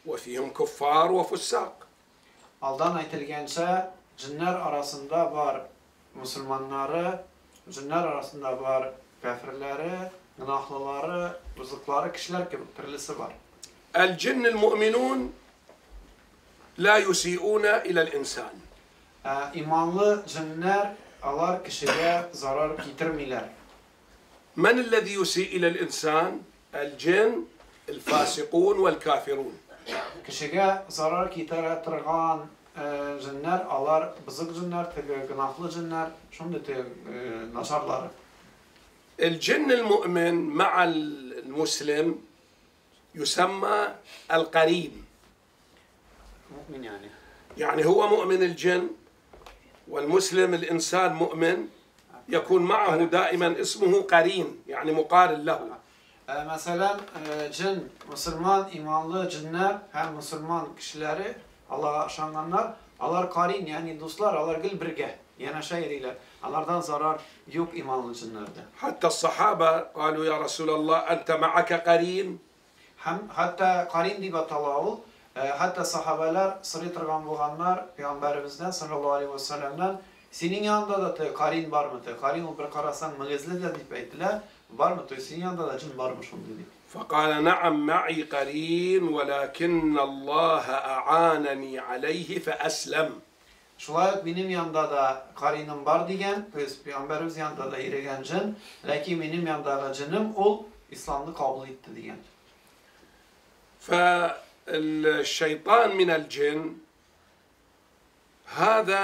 وفيهم كفار وفساق. Aldan aytilgancha jinlar arasında var musulmonlari, jinlar arasında var kafirlari, gunohlilari, buzuqlari kishilar turlisi var. الجن المؤمنون لا يسيئون إلى الإنسان. İmanlı jinlar alar kishiga zarar keltirmaylar. من الذي يسيء إلى الإنسان؟ الجن الفاسقون والكافرون. Kishiga zarar keltiradigan jinlar alar buzuq jinlar, gunohli jinlar, shunday nasharlar. الجن المؤمن مع المسلم يسمى القرين. Mu'min yani. يعني هو مؤمن الجن والمسلم الإنسان مؤمن يكون معه دائما اسمه قرين يعني مقارن له. Mesela cin, Müslüman, imanlı cinler, hem Müslüman kişileri, Allah'a aşananlar, alar karin yani dostlar, alar gül birge, yanaşayırlar. Alardan zarar yok imanlı cinlerde. حتى الصحابة قالوا يا رسول الله أنت معك قرين. Hem hatta karin diye talaul, hatta sahabeler sırrı tırgan bulganlar, Peygamberimizden sallallahu aleyhi ve sellem'den senin yanında da karin var mı? Karin o bir karasan mağazlı da deyip ettiler. Var mı? Senin yanında da cin var mı? Şunu dedi. فقال نعم معي قرين ولكن الله أعانني عليه فأسلم. Şulayet benim yanında da karinim var diyen, Peygamberimiz yanında da yürüyen cin, lakin benim yanında da cinim ol, İslam'ı kabul etti diyen. فالشيطان من الجن هذا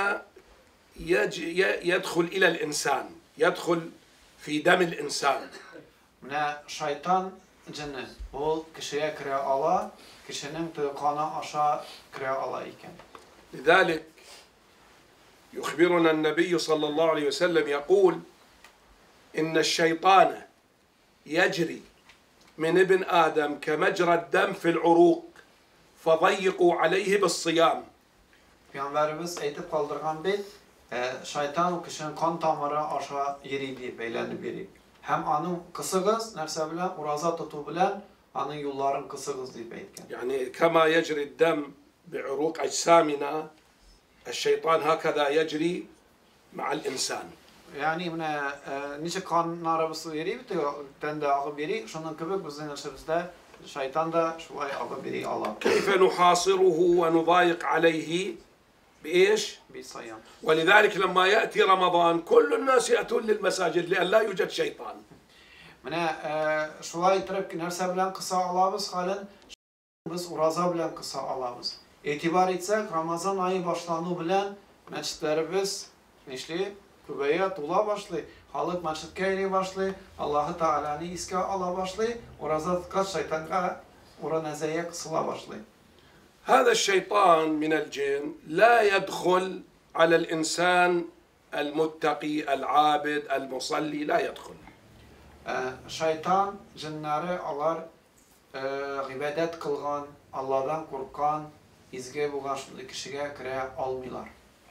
يدخل إلى الإنسان، يدخل في دم الإنسان. Ne şeytan cini, ol kişiye kire ala, kişinin kanı aşağı kire ala iken. لذلك يخبرنا النبي صلى الله عليه وسلم يقول إن الشيطان يجري من ابن آدم كمجرى الدم في العروق فضيقوا عليه بالصيام. Peygamberimiz eğitip kaldırgan bir şeytan o kişinin kan damarı aşağı yeriydi, beylendi biri. Hem anın kısıgız, nerse bilen, uraza tutu bilen, anın yolların kısıgız deyip eğitken. يعني كما يجري الدم بعروق أجسامنا الشيطان هكذا يجري مع الإنسان. Yani buna nice kanlar arası yeri bitiyor, tende ağı biri, şunun gibi bizden içimizde şeytan da şu ay ağı biri Allah. كيف نحاصره ونضايق عليه بإيش؟ Bir sayyan. ولذلك لما يأتي رمضان كل الناس يأتون للمساجد لأن لا يوجد شيطان. Buna şu ay tırık nerse bilen kısa alabız halin, biz uraza bilen kısa alabız. İtibar etsek Ramazan ayı başlandığı bilen meçitlerimiz neşli kübeye tula başlı, halık meçitke eri başlı, Allah-u Teala'nı iske ala başlı, uraza tıkat şeytanka ura nezeye kısıla başlı. هذا الشيطان من الجن لا يدخل على الإنسان المتقي العابد المصلي لا يدخل. Şeytan cinleri alar ibadet kılgan, Allah'dan korkan, izge bulgan kişiye kire almıyorlar.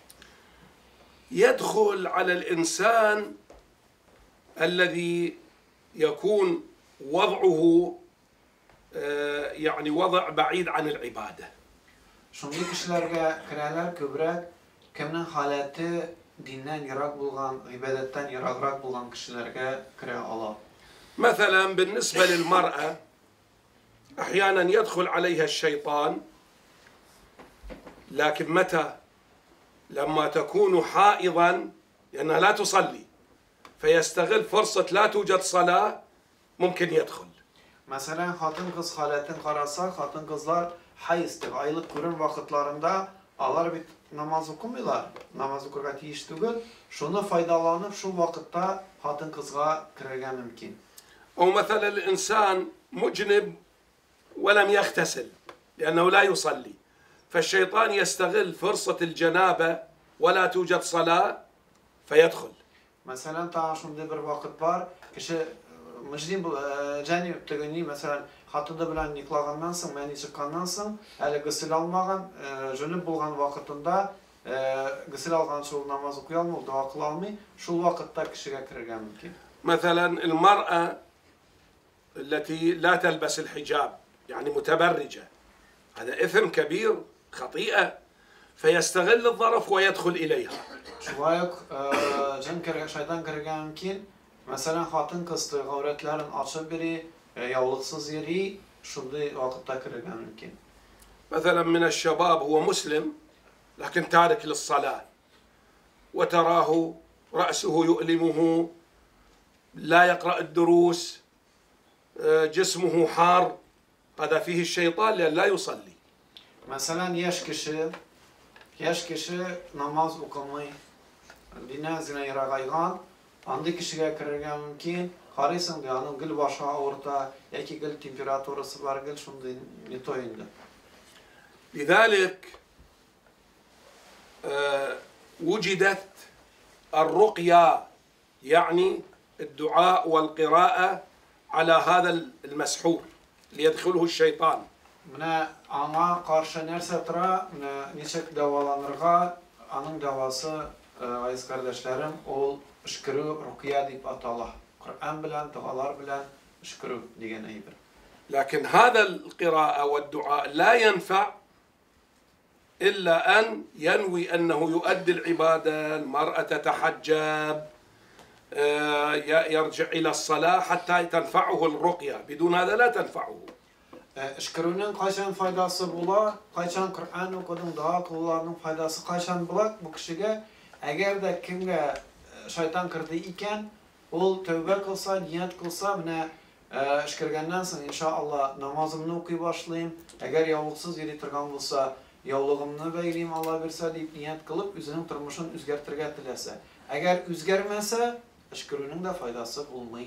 يدخل على الإنسان الذي يكون وضعه يعني وضع بعيد عن العبادة. Şunday kişilerge kireler köbrek, kiminin haleti dinden yirak bulgan, ibadetten yirak bulgan kişilerge kire alar. مثلا بالنسبة للمرأة أحيانا يدخل عليها الشيطان لكن متى؟ لما تكون حائضا لأنها لا تصلي فيستغل فرصة لا توجد صلاة ممكن يدخل. Mesela hatın kız haletin karasak, hatın kızlar hayızdır, aylık kurun vakitlarında alar bir namaz okumuyorlar. Namaz okurga tiyiş tügül, şunu faydalanıp şu vakitte hatın kızga kiregen mümkün. أو مثلا الإنسان مجنب ولم يغتسل لأنه لا يصلي فالشيطان يستغل فرصة الجنابة ولا توجد صلاة فيدخل. Mesela ta şunda bir vakit var, kişi meclim cani tügünü mesela hatıda bilen yıklağından soň, meni çıkandan soň, hali gısıl almagan, jönüp bulgan vakitinde gısıl algan şol namaz okuy almay, dua kıla almay, şol vakitte kişiye kiregen mümkün. مثلا المرأة التي لا تلبس الحجاب يعني متبرجة هذا إثم كبير، خطيئة، فيستغل الظرف ويدخل إليها. Şulayık şeytan kırgan kin mesela hatın kıstı gavretlerin açı biri yavlıksız yeri şurada vakitte kırgan kin. مثلا من الشباب هو مسلم لكن تارك للصلاة وتراه رأسه يؤلمه، لا يقرأ الدروس، جسمه حار، هذا فيه الشيطان لأن لا يصلي. Mesela yaş kişi namaz okumayı dine zine ragaygan andı kişiye kırgan kin Harisin diyanın gül başa orta yaki gül temperatürası var gül şunda nitoyunda. لذلك وجدت الرقية يعني الدعاء والقراءة على هذا المسحور ليدخله الشيطان. Mine ana karşı nerse tıra niçek davalanırga anın davası aziz kardeşlerim ol şükürü rukiya deyip atallah. Kur'an bilen, dualar bilen şükürü diyen eydir. لكن هذا القراءة والدعاء لا ينفع إلا أن ينوي أنه يؤدي العبادة، المرأة تتحجب، يرجع إلى الصلاة حتى تنفعه الرقية، بدون هذا لا تنفعه. Şükürünün kaçan faydası bula, kaçan Kur'an okudun dua kıllarının faydası kaçan bulak bu kişiye eğer de kimge şeytan kırdı iken ol tövbe kılsa, niyet kılsa mine şükürgenden sonra inşallah namazımını okuy başlayayım. Eğer yavluksuz yeri tırgan bulsa yavluğumunu beyleyim Allah verse deyip niyet kılıp üzerinin turmuşun üzgertirge tilese. Eğer üzgermese şükürünün de faydası bulmayı.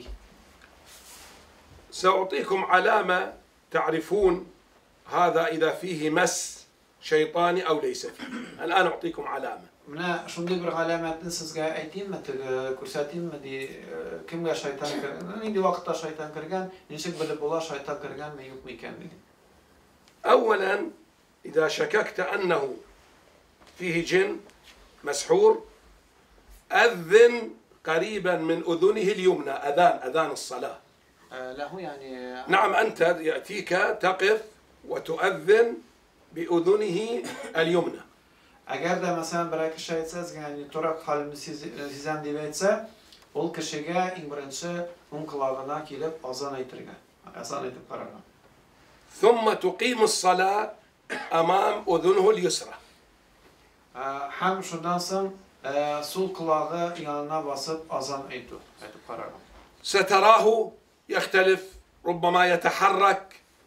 سأعطيكم علامة تعرفون هذا إذا فيه مس شيطاني أو ليس فيه. الآن أعطيكم علامة. Mine şimdi bir alametini sizge aytayım mı, kursatayım mı diye kimge şeytan kırgan, neydi vakitte şeytan kırgan, niçik bilip ola şeytan kırgan mı yok mu iken bilin. أولا إذا شككت أنه فيه جن مسحور أذن قريبا من أذنه اليمنى، أذان الصلاة. له yani نعم، أنت يأتيك تقف وتؤذن بأذنه اليمنى. eğer de mesela bir kişi etseniz yani torak halini sizden divetse ol kişiye in birinci onun kulağına gelip azan aytırga. Azan aytıp karaga. ثم تقيم الصلاة أمام أذنه اليسرى. Hem şundan sonra sol kulağı yanına basıp azan aytıp karaga. ستراه يختلف، ربما يتحرك،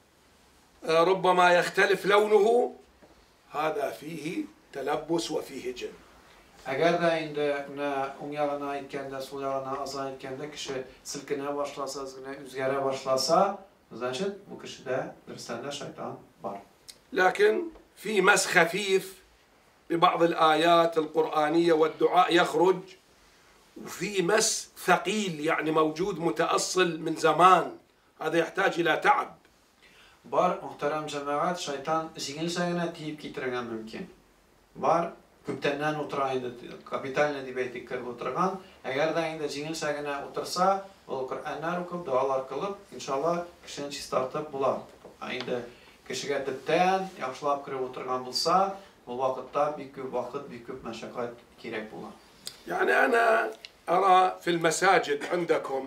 ربما يختلف لونه، هذا فيه تلبس وفيه جن. Eğer de indi umyağına itkende, sol yağına azan itkende kişi silkine başlasa, üzgere başlasa, значит bu kişide bir sende şeytan var. لكن في مس خفيف ببعض الآيات القرآنية والدعاء يخرج، وفي مس ثقيل يعني موجود متأصل من زمان، هذا يحتاج إلى تعب. Var muhterem cemaat şeytan jingil şeyine tiyip getirgen mümkün. Var küptenden oturaydı, kapitalne dibeytik kırıp oturgan. Eğer de indi jingil şeyine otursa, o Kur'anlar okup, dualar kılıp, inşallah kişinin çistartıp bular. Indi kişiye tüpten, yaxşılap kırıp oturgan bulsa, bu vakitte bir küp vakit, bir küp meşakkat gerek bular. يعني أنا أرى في المساجد عندكم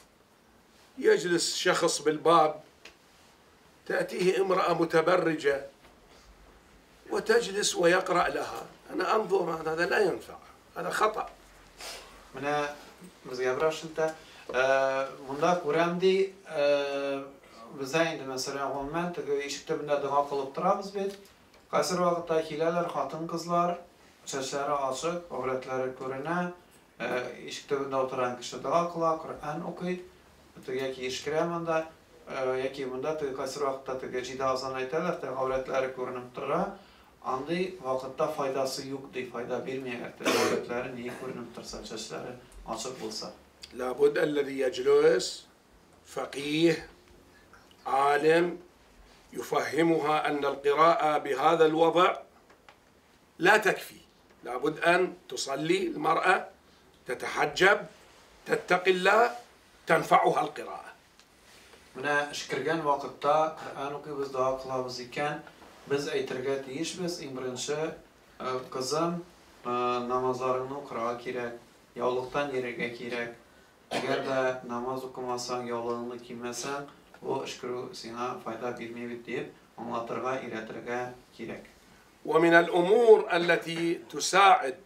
يجلس شخص بالباب، تأتيه امرأة متبرجة وتجلس ويقرأ لها، أنا أنظر هذا لا ينفع، هذا خطأ. Mene mızgabraşınta bunda kuramdi bize indi mesela ondan işikte bunda dua kılıp durabız biz. Kasır vakitte hileler, hatın kızlar, çeşleri açık, avretleri görüne, işikte bunda oturan kişi dua kıla, Kur'an okuy. Yaki işkiremanda, yaki bunda kasır vakitte cida azan ayteler, avretleri görünüp dura. Andı vakitte faydası yok diye fayda vermeye avretleri niye görünüp dursa, çeşleri açık bulsa. لابد الذي يجلس فقيه عالم يفهمها أن القراءة بهذا الوضع لا تكفي، لابد أن تصلي المرأة، تتحجب، تتقي الله، تنفعها القراءة. Mene şükürgen vakitte Kur'an okuyup dua kılavuz iken Biz әйтергә тиешбез, иң беренче кызым, намазларыңны укырга кирәк, яулыктан йөрергә кирәк. Әгәр дә намаз укымасаң, яулыгыңны кимәсәң, бу эш күрү сиңа файда бирмәй бит дип аңлатырга, өйрәтергә кирәк. ومن الأمور التي تساعد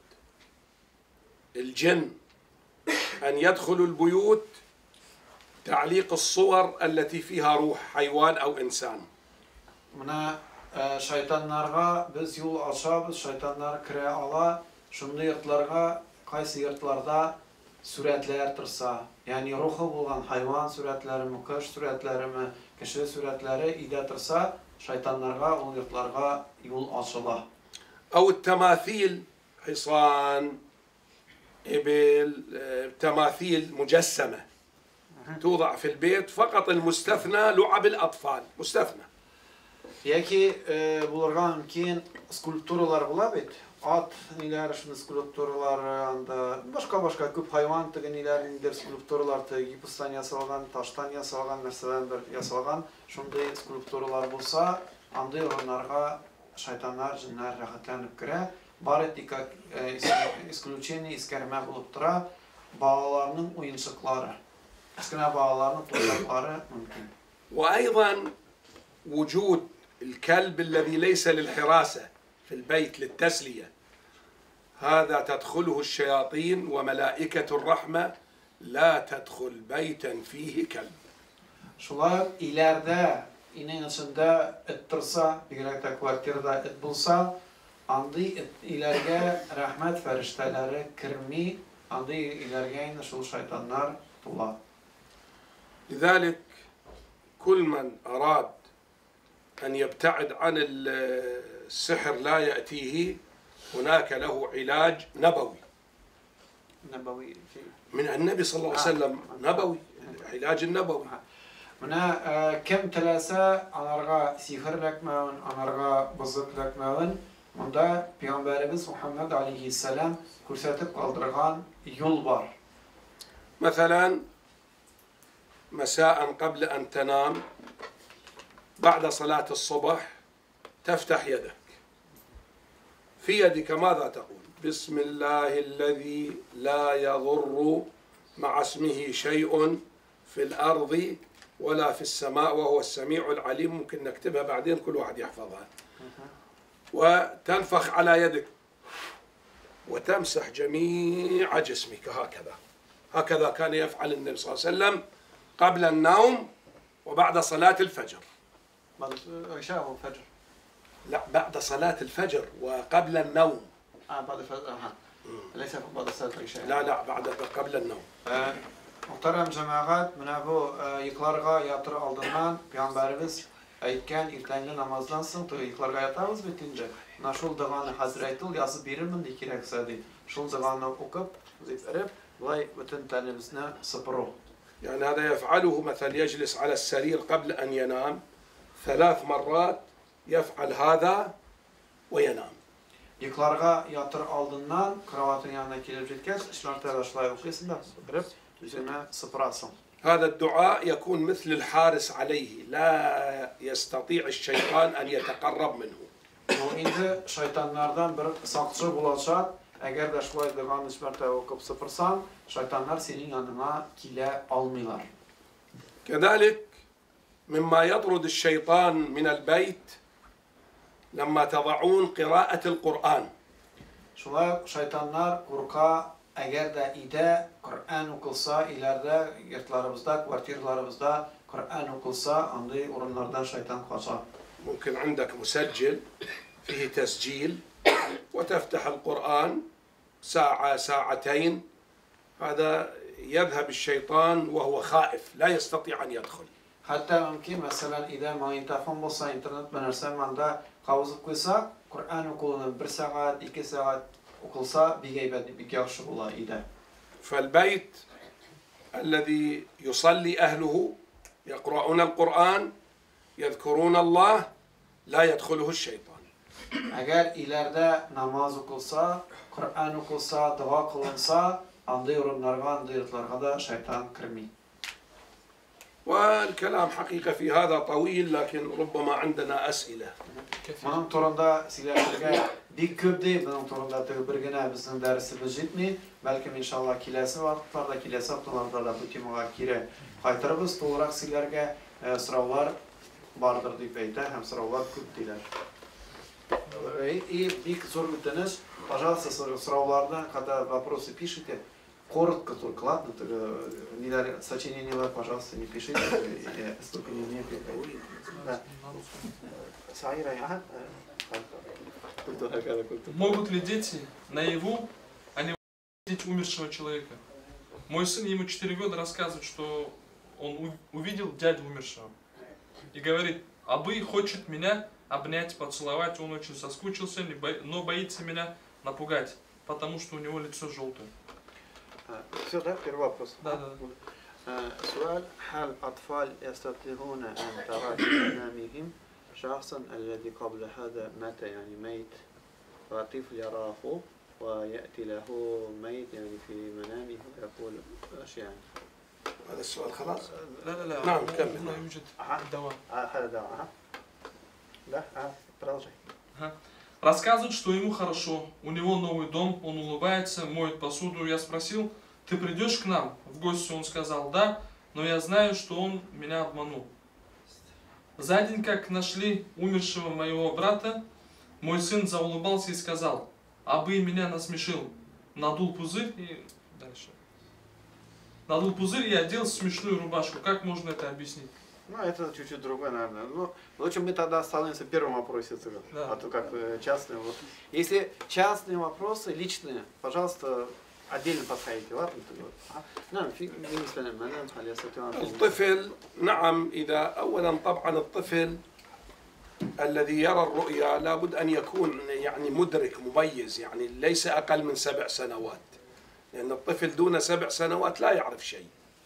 الجن أن يدخلوا البيوت تعليق الصور التي فيها روح حيوان أو إنسان. Менә шайтаннарга без юл ачабыз, шайтаннар керә ала, шундый йортларга, кайсы йортларда сүрәтләр торса, ягъни рухы булган хайван сүрәтләреме, кош сүрәтләреме, кеше сүрәтләре идә торса, шайтаннарга, ул йортларга юл ачыла. أو التماثيل، حصان، إبل، تماثيل مجسمة توضع في البيت، فقط المستثنى لعب الأطفال، مستثنى. Яки булырга мөмкин скульптуралар була бит. Ат ниләр шуны скульптуралар, анда башка күп хайван тегениләр инде скульптуралар гипстан ясалган, таштан ясалган, нәрсәдән бер ясалган, шундый скульптуралар булса, андый урыннарга шайтаннар, җиннәр рәхәтләнеп керә. Бары тик исключение искәрмә булып тора, балаларның уенчыклары. Кечкенә балаларның туйчыклары мөмкин. وأيضا وجود الكلب الذي ليس للحراسة في البيت للتسلية، هذا تدخله الشياطين، وملائكة الرحمة لا تدخل بيتا فيه كلب. Шулар иләрдә, инең ичендә эт торса, бигрәк тә квартирада эт булса, андый иләргә рәхмәт фәрештәләре керми, андый иләргә инде шул шайтаннар тула. لذلك كل من أراد أن يبتعد عن السحر لا يأتيه، هناك له علاج نبوي من النبي صلى الله عليه وسلم، نبوي، علاج النبوي. Менә кем теләсә, анарга сихер ләкмәвен, анарга бозык ләкмәвен, монда Пәйгамбәребез Мухаммад алейхиссалам күрсәтеп калдырган юл бар. مثلا مساء قبل أن تنام بعد صلاة الصبح تفتح يدك، في يدك ماذا تقول؟ بسم الله الذي لا يضر مع اسمه شيء في الأرض ولا في السماء وهو السميع العليم. ممكن نكتبها بعدين كل واحد يحفظها. وتنفخ على يدك وتمسح جميع جسمك هكذا. هكذا كان يفعل النبي صلى الله عليه وسلم قبل النوم وبعد صلاة الفجر. بعد عشاء الفجر؟ لا، بعد صلاة الفجر وقبل النوم. بعد الفجر. ليس بعد صلاة العشاء. لا، قبل النوم. Muhterem cemaat, менә бу йокларга ятыр алдыннан Пәйгамбәребез әйткән иртәнге намаздан соң йокларга ятабыз бит инде. Менә шул доганы хәзер әйтел, язып бирермен ди кирәксә ди. Шул доганы укып, зикреп, булай бөтен тәнебезне сыпыру. يعني هذا يفعله مثلا يجلس على السرير قبل أن ينام 3 مرات، يفعل هذا وينام. Йокларга ятыр алдыннан кроватның янына килеп җиткәч, эшләрдә шулай укыйсың да, сыпырып, үзеңне сыпырасың. هذا الدعاء يكون مثل الحارس عليه، لا يستطيع الشيطان أن يتقرب منه. Ул инде шайтаннардан бер сакчы булачак. Әгәр дә шулай дигән эшләрдә укып сыпырсаң, шайтаннар синең яныңа килә алмыйлар. كذلك مما يطرد الشيطان من البيت لما تضعون قراءة القرآن. Шулай шайтаннар курка, әгәр дә идә Коръан укылса, иләрдә, йортларыбызда, квартираларыбызда Коръан укылса, андый урыннардан шайтан кача. ممكن عندك مسجل فيه تسجيل وتفتح القرآن ساعة ساعتين، هذا يذهب الشيطان وهو خائف لا يستطيع أن يدخل. Хәтта мөмкин, мәсәлән, идә магнитофон булса, интернет белән нәрсә манда кабызып куйса, Коръан укылуны 1 сәгать, 2 сәгать укылса, бик әйбәт, бик яхшы була идә. فالبيت الذي يصلي أهله يقرؤون القرآن يذكرون الله لا يدخله الشيطان. Әгәр иләрдә намаз укылса, Коръан укылса, дуа кылынса, андый урыннарга, андый йортларга да шайтан керми. والكلام حقيقة في هذا طويل لكن ربما عندنا أسئلة. Bunun turunda sizlerge bir köp değil, bunun turunda birgene bizim dersimiz jetmey. Belki inşallah kilesi vaqtlarda, kilesi haftalarda da bu temaga kire qaytarabız. To'g'riroq sizlerge so'rovlar bardır deb aytay, ham so'rovlar ko'p deylar. И bir zo'r o'tinish, пожалуйста, so'rovlarda когда вопросы пишите, коротко только, ладно? Сочинения, пожалуйста, не пишите, столько не имеет. Могут ли дети наяву, а не видеть умершего человека? Мой сын, ему 4 года, рассказывает, что он увидел дядю умершего. И говорит, Абы хочет меня обнять, поцеловать, он очень соскучился, но боится меня напугать, потому что у него лицо желтое. Все, да? Первый вопрос. Да. سؤال هل الأطفال يستطيعون أن ترى في منامهم شخصا الذي قبل هذا مات يعني ميت والطفل يراه ويأتي له ميت يعني في منامه ويقول ايش يعني؟ هذا السؤال خلاص؟ لا نعم كمل. لا يوجد دواء. هذا دواء. Да, продолжай. Рассказывает, что ему хорошо, у него новый дом, он улыбается, моет посуду. Я спросил, ты придешь к нам в гости? Он сказал, да, но я знаю, что он меня обманул. За день, как нашли умершего моего брата, мой сын заулыбался и сказал, Абы меня насмешил. Надул пузырь и дальше. Надул пузырь и одел смешную рубашку. Как можно это объяснить? Ну, это чуть-чуть другое, наверное. Ну, лучше мы тогда останемся в первом вопросе, да. А то как частные. Если частные вопросы, личные, пожалуйста, отдельно подходите, ладно? نعم في بالنسبة للمنام هل يستطيع الطفل نعم إذا أولا طبعا الطفل الذي يرى الرؤيا لابد أن يكون يعني مدرك مميز يعني ليس أقل من 7 سنوات لأن الطفل دون 7 سنوات لا يعرف شيء.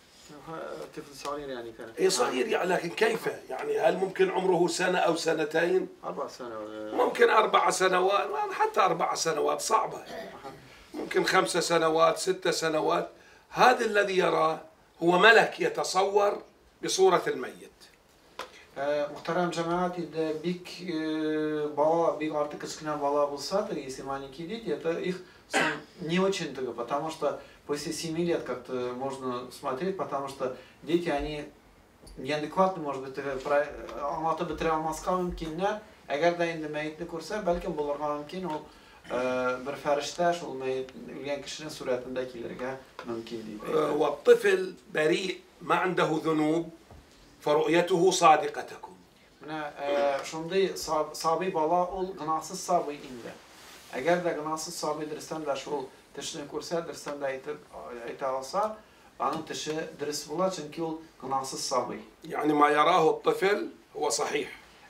طفل صغير يعني كان. إيه صغير يعني لكن كيف يعني هل ممكن عمره سنة أو سنتين؟ 4 سنوات. ممكن 4 سنوات حتى 4 سنوات صعبة. ممكن 5 سنوات 6 سنوات. هذا الذي يراه هو ملك يتصور بصورة الميت. Muhterem cemaat, big бала, big artık кичкене бала болса, если маленькие дети, это их не очень того, потому что после 7 лет как-то можно смотреть, потому что дети, они неадекватны, может быть, аңлатып бетерә алмаска мөмкиннәр. Әгәр дә инде мәетне күрсә, бәлкем булырга мөмкин, ул бер фәрештә шул мәет үлгән кешенең сурәтендә килергә мөмкин дип. والطفل بريء ما عنده ذنوب فرؤيته صادقة تكون. Шундый сабый бала ул гынасыз сабый инде. Әгәр дә гынасыз сабый дөрестән дә шул тешне күрсә, дөрестән дә әйтә алса, аның теше дөрес була, чөнки ул гынасыз сабый. يعني ما يراه الطفل هو صحيح.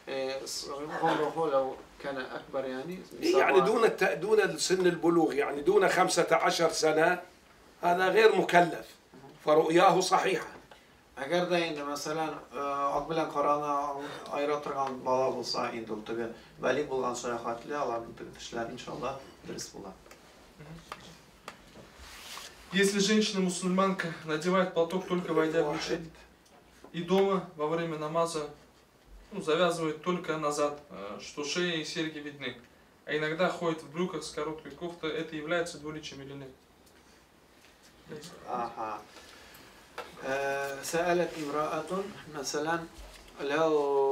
عمره لو كان أكبر يعني دون سن البلوغ يعني دون 15 سنة هذا غير مكلف فرؤياه صحيحة. Əgər də indi məsələn ad bilən qaranı ayırtırğan bala olsa, indi o təqə bəli bulğan şayxatlı alanın təqdişləri inşallah dürüst bular. Если женщина-мусульманка надевает платок только войдя в мечеть и дома во время намаза завязывает только назад, что шея и серьги видны, а иногда ходит в брюках с короткой кофтой, это является двуличием или нет? Ага. سألت امرأة مثلا لو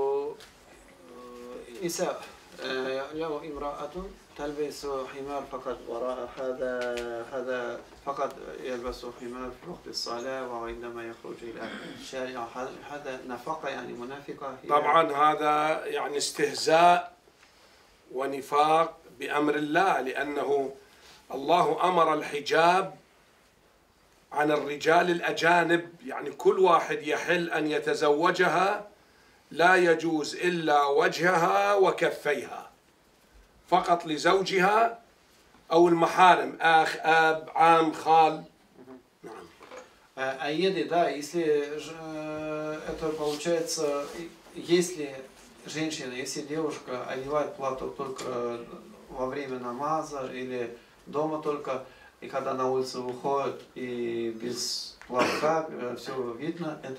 امرأة تلبس حمار فقط وراء هذا فقط يلبس حمار في وقت الصلاة وعندما يخرج إلى الشارع هذا نفقة يعني منافقة. طبعا هذا يعني استهزاء ونفاق بأمر الله لأنه الله أمر الحجاب عن الرجال الأجانب يعني كل واحد يحل أن يتزوجها لا يجوز إلا وجهها وكفيها فقط لزوجها أو المحارم أخ أب عم خال. نعم. Аеды, да, если это получается, если женщина, если девушка одевает платок только во время намаза или дома только, и когда на улицу выходит и без платка все видно, это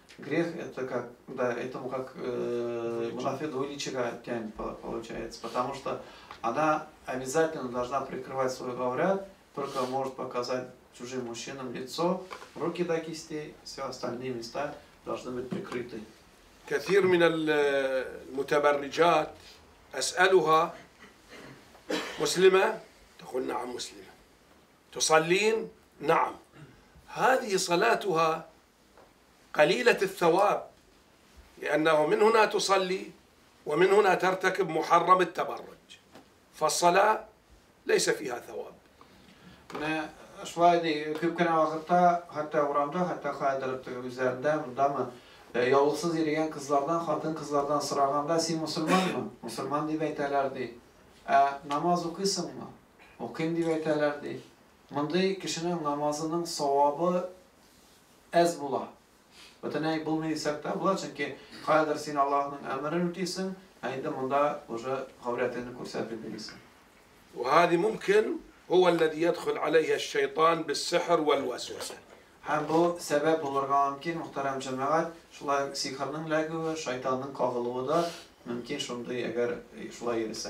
грех это как, да, этому как мунафик двуличие тянет получается, потому что она обязательно должна прикрывать свой говрят, только может показать чужим мужчинам лицо, руки до кистей, все остальные места должны быть прикрыты. كثير من المتبرجات أسألها مسلمة؟ تقول نعم مسلمة. تصلين؟ نعم. هذه صلاتها قليلة الثواب لأنه من هنا تصلي ومن هنا ترتكب محرم التبرج، فالصلاة ليس فيها ثواب. Şulaydı, köpkene vakitte hatta uğramda hatta kaydırıp üzerinde bunda yolsuz yürüyen kızlardan, hatın kızlardan sıraganda sen Müslüman mı? Müslüman diye beytelerdi. Namaz okuyorsun mu? Okuyun diye beytelerdi. Mındı kişinin namazının savabı ez bula. Ötene bulmayırsak da bula çünkü kaydır sen Allah'ın emrini ötüyorsun. Haydi mında uca havretini kursabilirsin. وهذه ممكن هو الذي يدخل عليها الشيطان بالسحر والوسوسة. Hem bu sebep olurga mümkün muhterem cemaat, şulay sihrinin lagı, şeytanın kağılığı da mümkün şimdi eğer şulay yersek.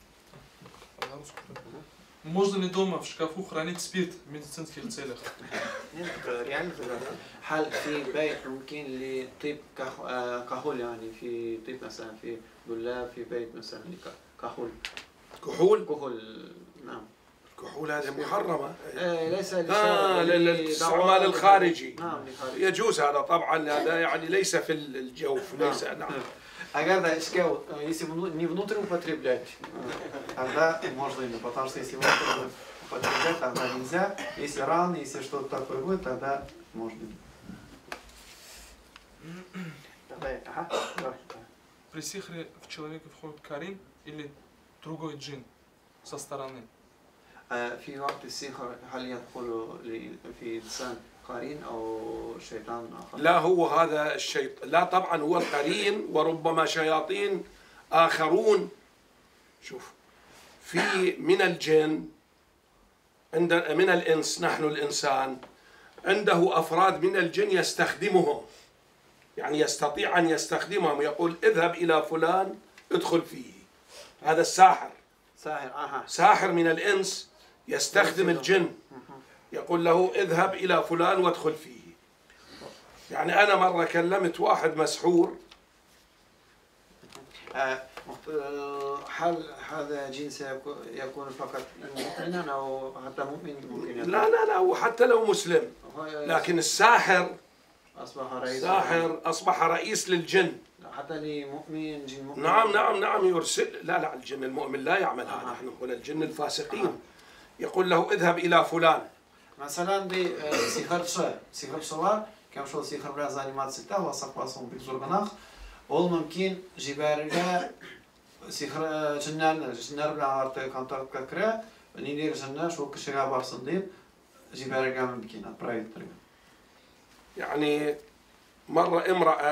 Можно ли дома в шкафу хранить спирт в медицинских целях? هل في بيت ممكن لطيب كحول يعني في طيب مثلا في دولاب في بيت مثلا كحول كحول؟ كحول نعم. كحول هذه محرمة. ليس للاستعمال الخارجي. نعم يجوز هذا طبعا، هذا يعني ليس في الجوف، ليس نعم. Agar da ishga, если не внутрь употреблять, тогда можно именно, потому что если внутрь употреблять, тогда нельзя. Если рано, если что-то такое будет, тогда можно. При сихре в человека входит карин или другой джин со стороны? في وقت السحر هل يدخل في إنسان قرين أو شيطان آخر؟ لا، هو هذا الشيطان، لا طبعا هو القرين وربما شياطين آخرون. شوف، في من الجن من الإنس، نحن الإنسان عنده أفراد من الجن يستخدمهم، يعني يستطيع أن يستخدمهم، يقول اذهب إلى فلان ادخل فيه. هذا الساحر. ساحر من الإنس يستخدم الجن، يقول له اذهب إلى فلان وادخل فيه. يعني أنا مرة كلمت واحد مسحور. هل هذا جنس يكون فقط مؤمنا أو حتى مؤمن ممكن؟ لا هو حتى لو مسلم، لكن الساحر أصبح رئيس للجن. حتى لمؤمن جن مؤمن. نعم يرسل. لا الجن المؤمن لا يعمل هذا، نحن نقول الجن الفاسقين. يقول له اذهب إلى فلان. مثلا دي سихirçiler, kim şu sihir bilen заниматься etdi, Allah saklasın bir zorganaq, ol mümkün jiberge jinler bilen artı kontaktga kire, niler jinler şu kişiye barsın deyip jiberge mümkün, отправить. يعني مرة امرأة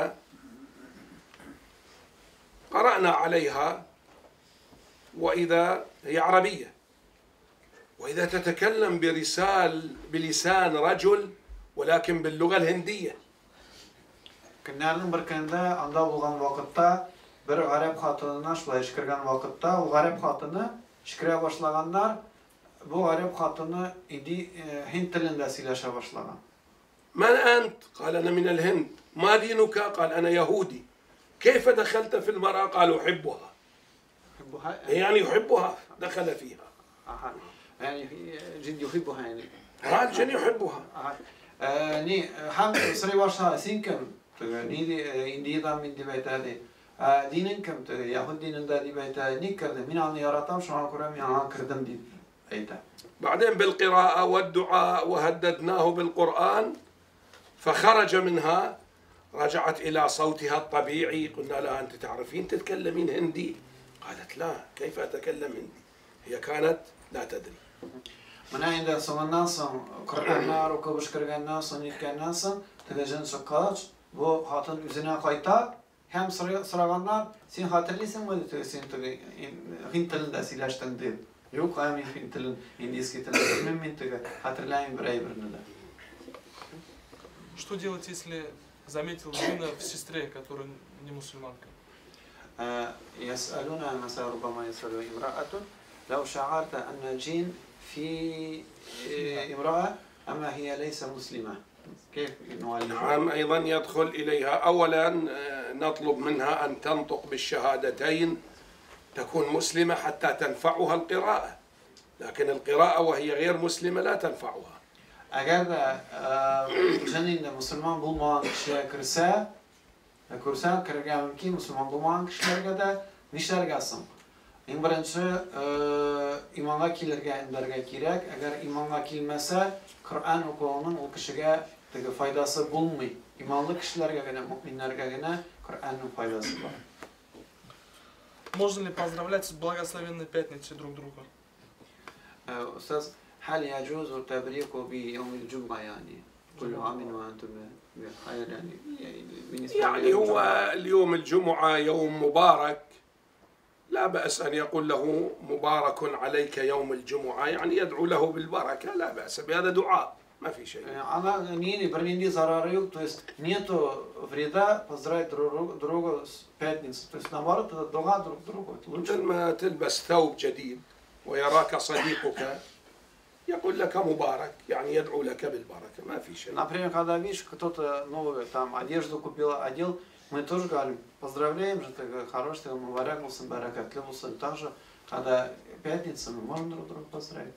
قرأنا عليها وإذا هي عربية وإذا تتكلم بلسان رجل ولكن باللغة الهندية. Günlerin bir kende anda bulgan vakitte bir Arap hatınına şulay şikirgen vakitte o Arap hatını şikire başlaganlar bu Arap hatını idi Hint dilinde söyleşe başlagan. من أنت؟ قال أنا من الهند. ما دينك؟ قال أنا يهودي. كيف دخلت في المرأة؟ قال أحبها. يعني يحبها، دخل فيها. يعني جد يحبها يعني. الجن يحبها. ني هم سري واشها سينكم ني إنديدا من دبيت هذه دينكم يهود دين دا دبيت ني كرد من أنا يراتم شو هنقولهم يعني كردم دي أيتا. بعدين بالقراءة والدعاء وهددناه بالقرآن فخرج منها، رجعت إلى صوتها الطبيعي. قلنا لها أنت تعرفين تتكلمين هندي؟ قالت لا، كيف أتكلم هندي؟ هي كانت لا تدري. من عند سمناس قرآن وكبش كرجان ونيكان ناس تجن شقاج bu hatın üzerine kayta hem sıraganlar sen hatırlısın mı sen tabi Hint dilinde silaştın değil. Yok hem Hint dilin İngiliz dilinde mümkün tabi hatırlayın birer birini de. Что делать, если заметил джина в сестре, которая не мусульманка. يسألون مثلا ربما يسأل امرأة لو شعرت أن الجين في امرأة أما هي ليس مسلمة كيف نعالجها؟ نعم أيضا يدخل إليها. أولا نطلب منها أن تنطق بالشهادتين، تكون مسلمة حتى تنفعها القراءة، لكن القراءة وهي غير مسلمة لا تنفعها. Agar janinda musulmon bo'lmagan kishiga kirganki musulmon bo'lmagan kishilarga da nishlargasin. Eng birinchi imonga kelirganlarga kerak. Agar imonga kelmasa, Qur'on o'qiganining u kishiga foydasi bo'lmaydi. Imonli kishilargagina, mu'minlargagina Qur'onning foydasi bor. Можно ли поздравлять с благословенной пятницей друг друга? أستاذ هل يجوز التبريك بيوم الجمعة يعني كل عام وأنتم بخير يعني هو اليوم الجمعة يوم مبارك، لا بأس أن يقول له مبارك عليك يوم الجمعة، يعني يدعو له بالبركة، لا بأس بهذا دعاء، ما في شيء. Она не бренди зарарю, то есть нету вреда поздравить друга с пятницей, то есть наоборот это дуа друг другу. مثل ما تلبس ثوب جديد ويراك صديقك يقول لك مبارك، يعني يدعو لك بالبركة، ما في شيء. Например, когда видишь, кто-то новую там одежду купил, одел, мы тоже говорим, поздравляем же, ты хороший, ты мубарак булсын, баракатлы булсын. Также, когда пятница, мы можем друг друга поздравить.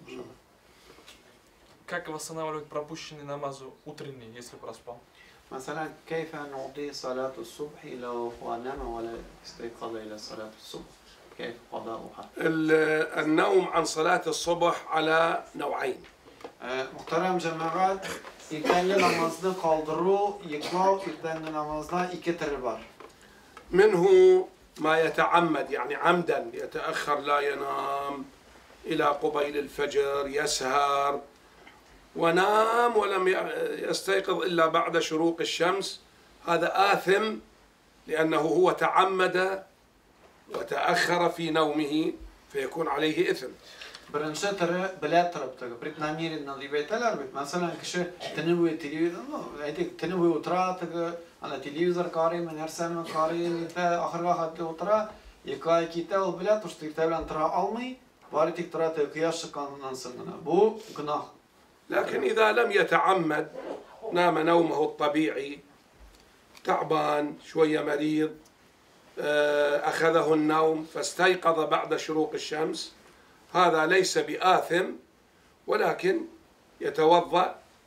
Как восстанавливать пропущенный намаз утренний, если проспал? مثلا كيف نعطي صلاة الصبح لو هو نام ولا استيقظ إلى صلاة الصبح؟ كيف قضاؤها؟ النوم عن صلاة الصبح على نوعين. Muhterem cemaat, irtengi namazını kaldırı, yıklav, irtengi namazda iki türü var. منه ما يتعمد يعني عمدا يتأخر لا ينام إلى قبيل الفجر، يسهر ونام ولم يستيقظ إلا بعد شروق الشمس، هذا آثم لأنه هو تعمد وتأخر في نومه فيكون عليه إثم. Birinci türü bilet tarafta, bir namerinden rivayetler var. Mesela kişi tenevü televizyon, tenevü oturatı, ana televizyon karayım, nersen karayım, ite ahırga hatta otura, yıkay kite ol bilet, uçtu irtevlen tıra almayı, bari tek tıratı kıyas çıkanından sonra. Bu günah. لكن إذا لم يتعمد نام نومه الطبيعي، تعبان شوية مريض، أخذه النوم فاستيقظ بعد شروق الشمس، هذا ليس بآثم، ولكن يتوضأ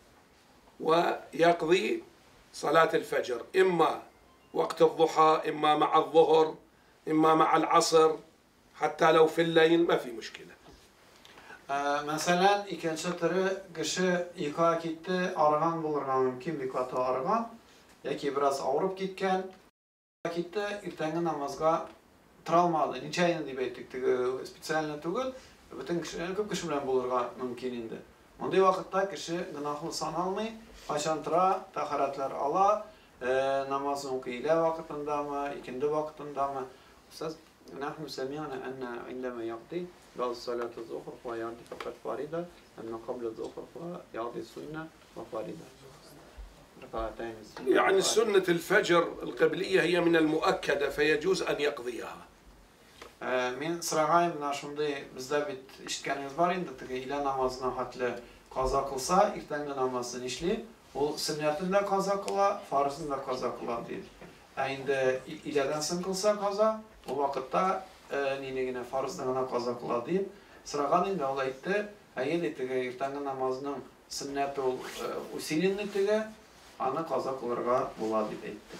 ويقضي صلاة الفجر، إما وقت الضحى، إما مع الظهر، إما مع العصر، حتى لو في الليل ما في مشكلة. Mesela ikinci türü kişi yıkaya gitti, arıgan bulurgan mümkün bir katı arıgan, ya ki biraz ağırıp gitken, gitti, irtengi namazga travmalı, niçe ayını deyip ettik, spesialini tügül, bütün köp kişi bilen bulurgan mümkün indi. Onday vakitte kişi günahlı sanalmayı, paşantıra, taharatlar ala, namazın okuyla vakitinde mi, ikindi vakitinde mi? Ustaz, نحن سمعنا أن عندما يقضي بعد صلاة الظهر فيقضي فقط فريضة، أما قبل الظهر فيقضي السنة وفريضة. ركعتين السنة. يعني سنة الفجر القبلية هي من المؤكدة فيجوز أن يقضيها. من sıragayım naşımda bizde bir işitkenimiz var indi ki ile namazına hatlı kaza kılsa irtengi namazını işli, o sünnetinde kaza kıla, farzında kaza kıla değil. Eğinde ileden sın kılsa kaza, o vakitte neyine farzlarına kaza kıla deyip sıragan indi ola itti, ayet etti ki irtengi namazının sünneti usilinli tege, ana kaza kılarga bula deyip etti.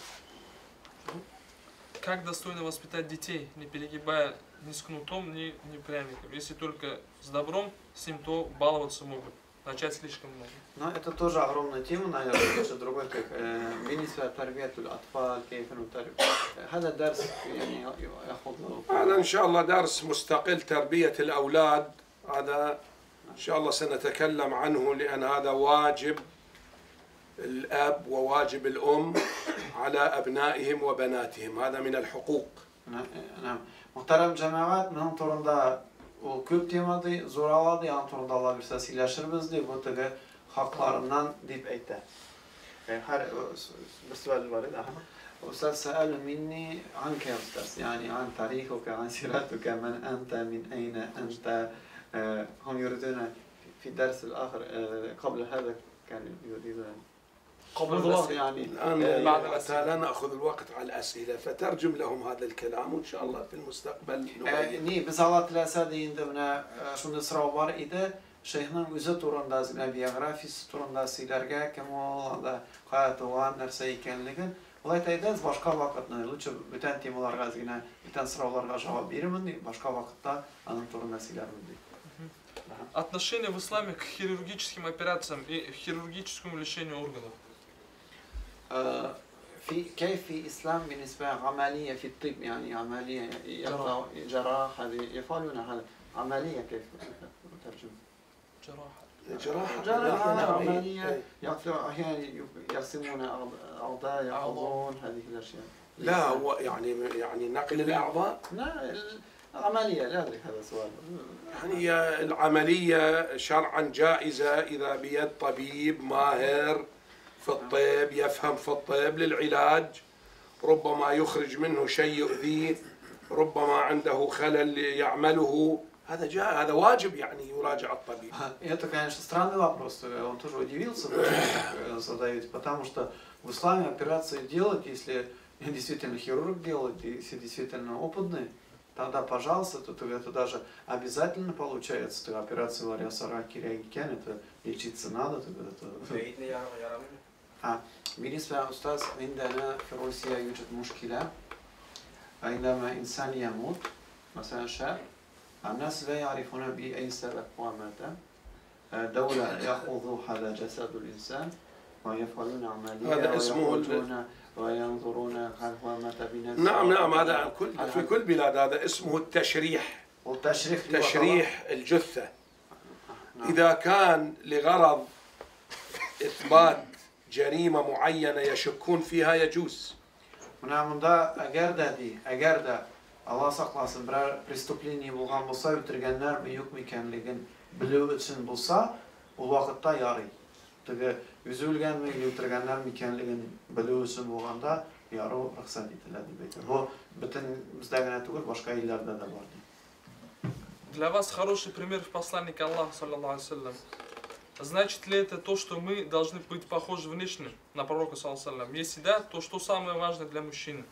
Как достойно воспитать детей, не перегибая ни с кнутом, ни пряником? Если только с добром, с ним то баловаться могут. Начать слишком много. Но это тоже огромная тема, наверное, тоже другой, как بالنسبة لتربية الأطفال كيف نتربي. هذا درس يعني يأخذ له. هذا إن شاء الله درس مستقل، تربية الأولاد، هذا إن شاء الله سنتكلم عنه لأن هذا واجب الأب وواجب الأم على أبنائهم وبناتهم، هذا من الحقوق. نعم. محترم cemaat, bunun turunda o köp temadı, zoraladı, yan turunda Allah bir söyleyişirimiz diye bu tege haklarından deyip etti. هر بالسؤال الوارد أستاذ سأل مني عنك يا أستاذ يعني عن تاريخك عن سيرتك من أنت من أين أنت هم يريدون في الدرس الآخر قبل هذا كان يريدون قبل بس يعني الآن بعد لا نأخذ الوقت على الأسئلة فترجم لهم هذا الكلام وإن شاء الله في المستقبل نبين. Ni biz Allah tilasa deyinde buna şunda sıra var idi. Şeyh'nin özü turunda, biyografisi turunda silerge kim o hayatı var, nerse ikenligin. Olay taydaz başka vakitne, lütfen bütün temalarga azgina, bütün sıralarga cevap veririm, başka vakitte anın turunda silerim. Отношение в исламе к хирургическим операциям и хирургическому лечению органов. في كيف في الإسلام بالنسبة عملية في الطب يعني عملية جراح هذه يفعلون هذا عملية كيف ترجمة جراحة عملية أحيانا يقسمون أعضاء يأخذون هذه الأشياء لا هو يعني نقل الأعضاء لا عملية لا أدري هذا سؤال يعني العملية شرعا جائزة إذا بيد طبيب ماهر في الطب يفهم في الطب للعلاج ربما يخرج منه شيء يؤذيه ربما عنده خلل يعمله هذا واجب يعني يراجع الطبيب. Это, конечно, странный вопрос. Он тоже удивился, задаете, потому что в исламе операции делать, если действительно хирург делает, если действительно опытный, тогда, пожалуйста, это даже обязательно получается. Ты операцию варяса раки регикен, это лечиться надо. بالنسبة يا أستاذ عندنا في روسيا يوجد مشكلة عندما إنسان يموت مثلا شاب الناس لا يعرفون بأي سبب مات دولة يأخذ هذا جسد الإنسان ويفعلون عملية هذا اسمه وينظرون هل هو مات بنفسه. نعم هذا في كل بلاد هذا اسمه التشريح. تشريح الجثة. إذا كان لغرض إثبات جريمة معينة يشكون فيها يجوز. Bunda agar da Allah saqlasin bir prestупление bo'lgan bo'lsa, o'tirganlar mi yo'qmi ekanligini bilib uchun bo'lsa, u vaqtda yaray. Tigi o'zi o'lganmi, o'tirganlar mi ekanligini bilib uchun bo'lganda yarov ruxsat etiladi deb aytadi. Bu butun bizdagina tugul, boshqa illarda da bor. Для вас хороший пример в посланнике Аллаха, саллаллаху алейхи вассалям. Значит ли это то, что мы должны быть похожи внешне на пророка, саллаллаху алейхи вассалям? Если да, то что самое важное для мужчины?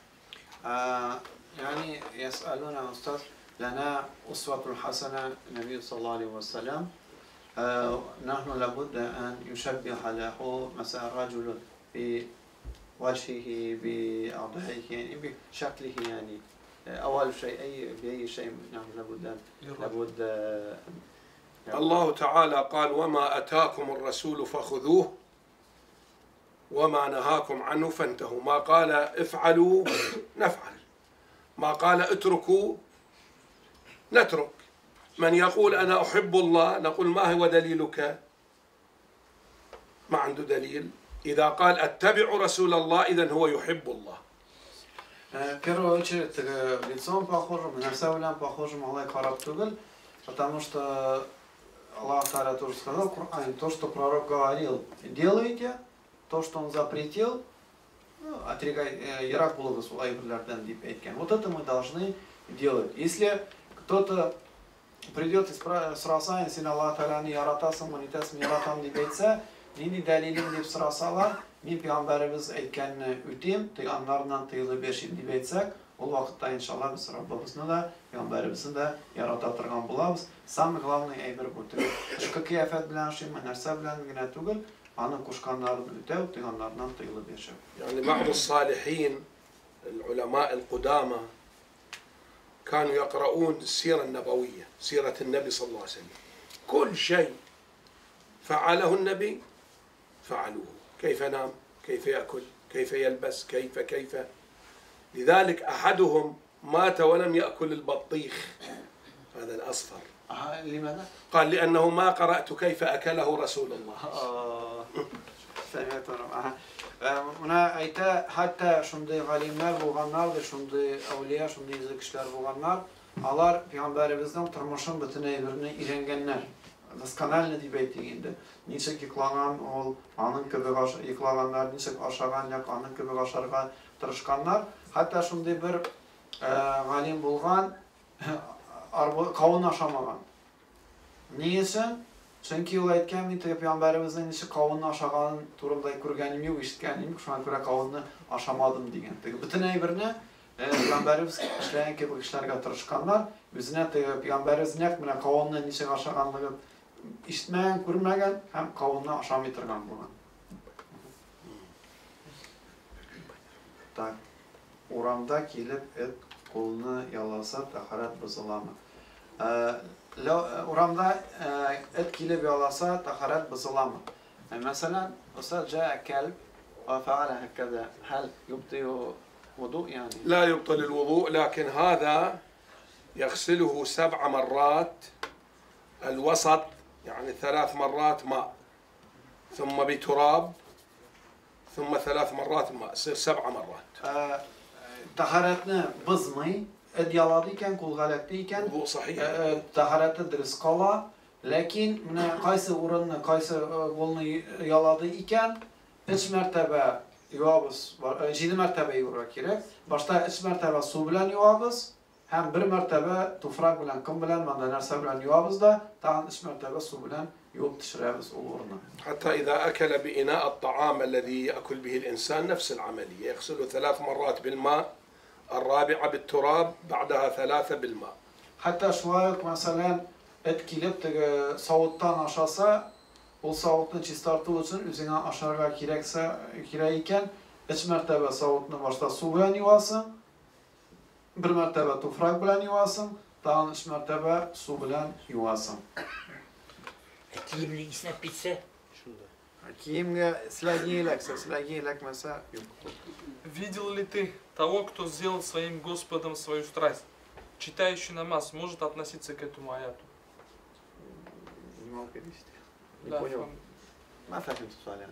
يعني يسألون أستاذ لنا أسوة حسنة النبي صلى الله عليه وسلم نحن لابد أن يشبه له مثلا رجل بوجهه بأعضائه يعني بشكله يعني أول شيء بأي شيء نحن لابد الله تعالى قال وما أتاكم الرسول فخذوه وما نهاكم عنه فانتهوا ما قال افعلوا نفعل ما قال اتركوا نترك من يقول أنا أحب الله نقول ما هو دليلك ما عنده دليل إذا قال اتبع رسول الله إذن هو يحب الله. В первую очередь лицом похожим, наставлен похожим Аллах хараб тугл, потому что Аллах Та'аля тоже сказал в Коране, то, что пророк говорил, делайте, то, что он запретил, Ирак был вот это мы должны делать. Если кто-то придет и сразу, если Аллах Та'аля не яратасың, манитасың, яратам деп айтса, нені дәлелім деп сұрасалар, мен пейғамбарымыз айтканны өтем, тыйғанларынан тыйылып бершін деп айтсақ, ол вақытта иншалла біз Раббыбызны да, пейғамбарымызны да ярата тұрған боламыз. Самый главный әйбір бұл. Ішкі кияфет білән шыйма, нәрсе білән генә түгел, аны кушканларын өтәү, тыйғанларынан тыйылып берші. يعني بعض الصالحين العلماء القدامى كانوا يقرؤون السيرة النبوية سيرة النبي صلى الله عليه وسلم كل شيء فعله النبي فعلوه كيف نام كيف يأكل كيف يلبس كيف لذلك أحدهم مات ولم يأكل البطيخ هذا الأصفر لماذا؟ قال لأنه ما قرأت كيف أكله رسول الله. Buna ayta hatta şunday galimler bolganlar, şunday awliya, şunday kişiler bolganlar, alar peygamberimizden turmuşun bütün eylerini öğrengenler. досконально дип әйтик инде. Ничек йоклаган ул, аның кебек йоклаганнар, ничек ашаган, аның кебек ашарга тырышканнар. Хәтта шундый бер галим булган, кавын ашамаган. Ни өчен? Чөнки ул әйткән, мин Пәйгамбәребезнең ничек кавын ашаганын турында күргәнем юк, ишеткәнем юк, шуңа күрә кавынны ашамадым дигән. Бөтен әйберне Пәйгамбәребез эшләгән кебек эшләргә тырышканнар. Үзенә Пәйгамбәребез нәкъ менә кавынны ничек ашаганлыгын ишетмәгән, күрмәгән һәм кавынны ашамый торган булган. Так. Урамда килеп эт кулны яласа тахарат бозыламы? Урамда эт килеп яласа тахарат бозыламы? مثلا أستاذ جاء كلب وفعل هكذا هل يبطل وضوء يعني؟ لا يبطل الوضوء، لكن هذا يغسله 7 مرات، الوسط يعني 3 مرات ماء ثم بتراب ثم 3 مرات ماء، يصير 7 مرات. طهارتنا بزمي اديالادي كان كل غلطي كان وضوء صحيح. طهارت درس قلا، لكن من قيس ورن قيس قلني يالادي كان 3 مرتبة يوابس 7 مرتبة يورا كيرك، başta 3 مرتبة su bilen yuvabız, hem 1 mertebe tufrak bilen, kum bilen, mandanarsa bilen yuvabız da, daha 3 mertebe su bilen yuvab tişirabız oluruna. حتى إذا أكل بإناء الطعام الذي يأكل به الإنسان نفس العملية، يغسله 3 مرات بالماء، الرابعة بالتراب، بعدها 3 بالماء. Hatta şuayet mesela et kilip savuttan aşağısa, o savutunu çistartığı için üzerine aşağıya kireyken 3 mertebe savutunu başta su bilen yuvasın, 1 mertebe tufrak bilen yuvasın, daha 3 mertebe su bilen yuvasın. Kiyimli isnep bitse. Kiyimge silagiyelek mesela yok. Видел ли ты того, кто сделал своим Господом свою страсть? Читающий намаз может относиться к этому аяту? Не могу перевести. Не Да, понял. фам-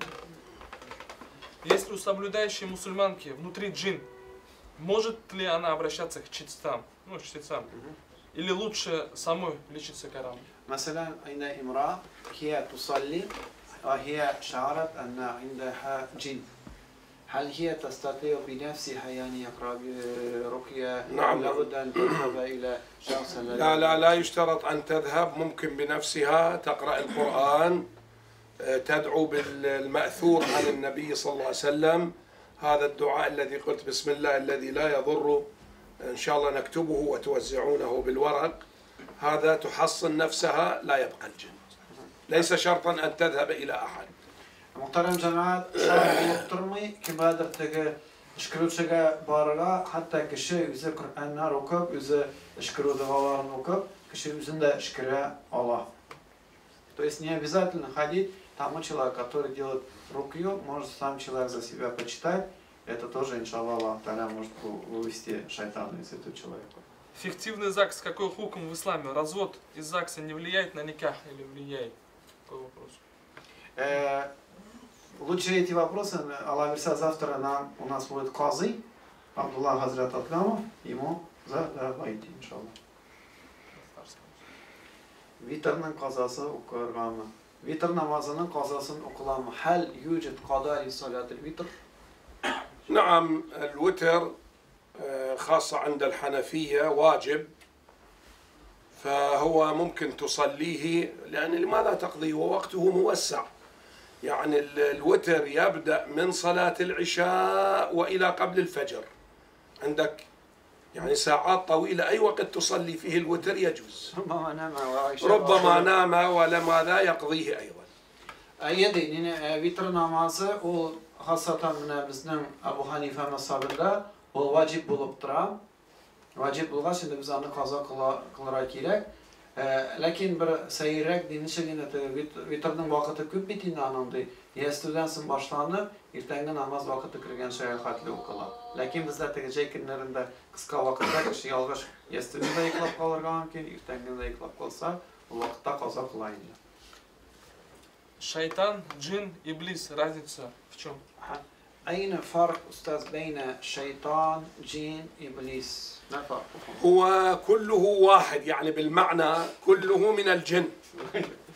Если у соблюдающей мусульманки внутри джин, может ли она обращаться к чтецам? Ну, чтецам. Или лучше самой лечиться Кораном? مثلا عند امرأة هي تصلي وهي شعرت أن عندها جن، هل هي تستطيع بنفسها يعني يقرأ رقية؟ نعم. لابد أن تذهب إلى شخص؟ لا يشترط أن تذهب، ممكن بنفسها تقرأ القرآن، تدعو بالمأثور عن النبي صلى الله عليه وسلم، هذا الدعاء الذي قلت بسم الله الذي لا يضر، إن شاء الله نكتبه وتوزعونه بالورق، هذا تحصن نفسها لا يبقى الجن، ليس شرطا أن تذهب إلى أحد. Muhterem cemaat, şahit olukturmay ki badır tege işkiruvçıga barıga, hatta kişi yüzü Kur'an'lar okup, yüzü işkiruv dualarını okup, kişi yüzünde işkire Allah. То есть не обязательно ходить, тому человек, который делает рукью, может сам человек за себя почитать, это тоже, иншаллах, Аллах Та'аля может вывести шайтана из этого человека. Фиктивный ЗАГС, какой хукм в исламе? Развод из ЗАГСа не влияет на никах или влияет? Какой вопрос? Лучше эти вопросы, Аллах верся, завтра у нас будет казы, Абдуллах Хазрат Атлямов, ему задавайте, иншаллах. Vitrning qazası okurğanmı? Vitr namazının qazasını okulanmı? Hal yujid qada li salatil vitr? نعم، الوتر خاصة عند الحنفية واجب، فهو ممكن تصليه، لأن لماذا تقضيه ووقته موسع؟ يعني الوتر يبدأ من صلاة العشاء وإلى قبل الفجر، عندك يعني ساعات طويلة، أي وقت تصلي فيه الوتر يجوز. ربما نام ولماذا يقضيه أيضا. Yani vitr namazı o hasaten bizim Ebu Hanife mezhebinde o vacip bulup duran. Vacip bulgan şimdi biz onu kaza kılarak gerek. Lakin bir seyrek dinişegene vitrning vaqti ko'p bitini anamdı. Yesterdan so'ng boshlanib, ertangi namoz vaqti kirgan shayxatli o'qiladi. Lakin bizda tegajak kunlarida qisqa vaqtda kishi yolg'iz yesterdan yiqilib qolgan keyin ertangida yiqilib qolsa, u vaqtda qazo qilaydi. Шайтан, джин, иблис. Разница в чем? أين فرق أستاذ بين شيطان، جين، إبليس؟ ما الفرق؟ هو كله واحد، يعني بالمعنى كله من الجن،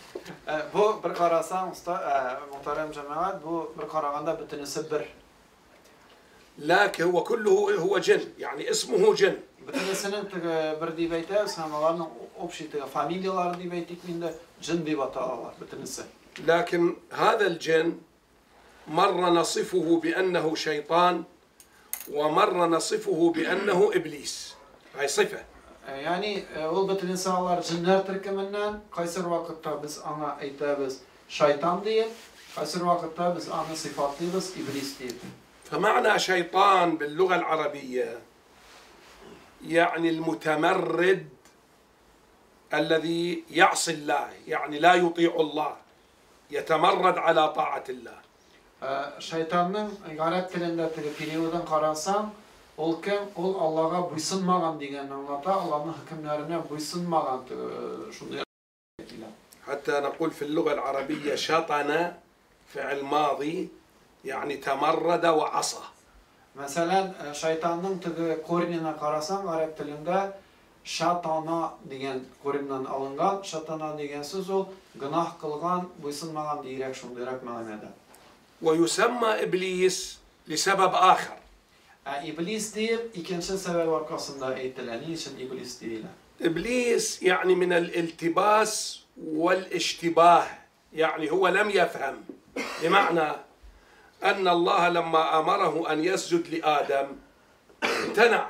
Bu bir qarasan usta muhterem cemaat bu bir qaraganda bütünüsü bir. لكن هو كله هو جن يعني اسمه جن. Bütünüsünün bir deyip aytamiz, hammalarning общий familiyalari deyip aytdik mende jin deb atalalar bütünüsü. لكن هذا الجن مرة نصفه بأنه شيطان ومرة نصفه بأنه إبليس. هاي صفة. Yani ol bütün insanlar jinler türkümünden kaysır vakitte biz ana aytamiz şeytan diye, kaysır vakitte biz ana sıfatlıyız iblis diye. فمعنى شيطان باللغة العربية يعني المتمرد الذي يعصي الله يعني لا يطيع الله يتمرد على طاعة الله. Şeytanın Arap dilinde periyodun qarasan, ol kim? Ol Allah'a buysunmagan degen anlata, Allah'ın hükümlerine buysunmagan şunday aytıladi. حتى نقول في اللغة العربية شطن فعل ماضي يعني تمرد وعصى. Mesela şeytanın korinine qarasan Arap dilinde şatana degen korindan alıngan, şatana degen söz ol günah kılgan, buysunmagan diyerek şundayrak manada. ويسمى إبليس لسبب آخر. İblis deyip ikinci sebep arkasında aytilen. Niçin iblis değil? إبليس يعني من الالتباس والاشتباه يعني هو لم يفهم بمعنى أن الله لما أمره أن يسجد لآدم امتنع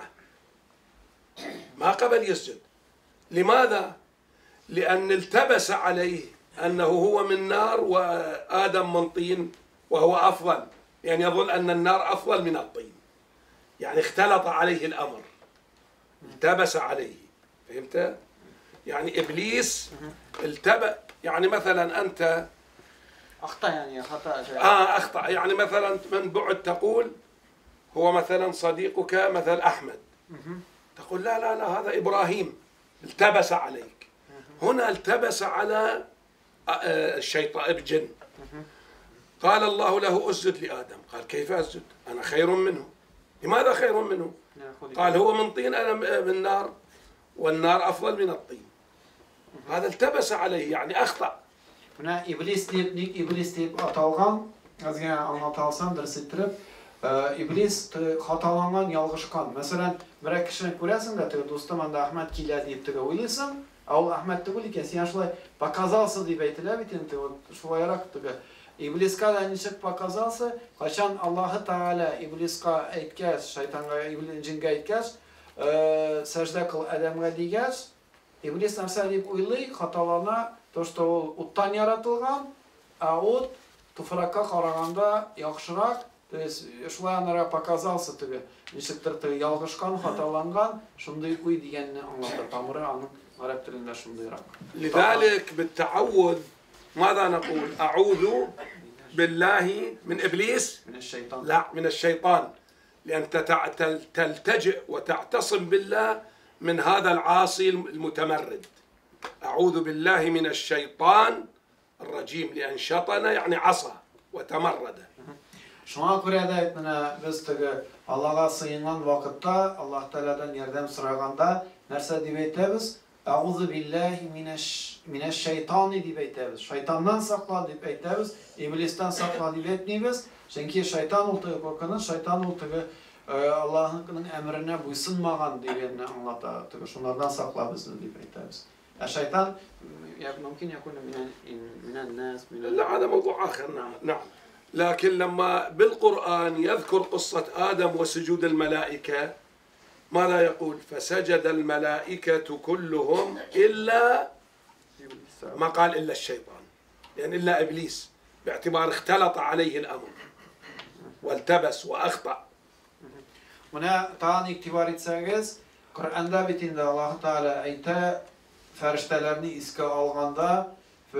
ما قبل يسجد. لماذا؟ لأن التبس عليه أنه هو من نار وآدم من طين وهو أفضل يعني يظن أن النار أفضل من الطين يعني اختلط عليه الأمر التبس عليه. فهمت؟ يعني إبليس التبس يعني مثلا أنت أخطأ يعني خطأ أخطأ يعني مثلا من بعد تقول هو مثلا صديقك مثل أحمد تقول لا لا لا هذا إبراهيم التبس عليك. هنا التبس على الشيطان الجن. قال الله له اسجد لآدم قال كيف أسجد أنا خير منه. لماذا خير منه؟ قال هو من طين أنا من نار والنار أفضل من الطين. هذا التبس عليه يعني أخطأ. Buna iblis deyip atalgan, azgina anlatalsam dirsettirip, iblis hatalangan, yalgışkan. Mesela bir kişini ko'rasan da, dostum anda Ahmet kila deyip oylaysan, ol Ahmet de bo'l sen şulay показался deb aytiladi, şulayarak iblisga anishib показался, qachon Alloh taolo iblisga aytgach, shaytonga, jinga aytgach, sajda qil odamga degach, iblis narsa deb o'ylay, xatolana то, что ol utdan yaratılgan, ot tufrakka qaraganda yaxshiroq, то есть shulay anara показался тебе, nechikdir yalg'ishgan, xatolangan, shunday qo'y deganni anglatadi. Tamiri aning arab tilida shundayroq. لذلك بالتعوذ ماذا نقول؟ أعوذ بالله من إبليس؟ من الشيطان. لا من الشيطان. لأن تلتجئ وتعتصم بالله من هذا العاصي المتمرد. أعوذ بالله من الشيطان الرجيم لأن شطن يعني عصى وتمرد. Şuna göre de aytmana biz Allah'a sığınan vakitte, Allah Teala'dan yardım soraganda nerse deb aytamiz? A'udhu billahi mineşşeytani deb aytamiz. Şeytandan saqla deb aytamiz, iblisdan saqla deb aytmaymiz. Çünkü şeytan oltığı korkanın, şeytan oltığı Allah'ın emrine buysunmagan deganini anlatadi. Şunlardan saqla bizni deb aytamiz. الشيطان ممكن يكون من الناس لا هذا موضوع آخر. نعم لكن لما بالقرآن يذكر قصة آدم وسجود الملائكة ماذا يقول؟ فسجد الملائكة كلهم إلا ما قال إلا الشيطان يعني إلا إبليس باعتبار اختلط عليه الأمر والتبس وأخطأ. Buna tani itibar etseniz, Kur'an'da bitinde Allah Teala ayta feriştelerini iske alganda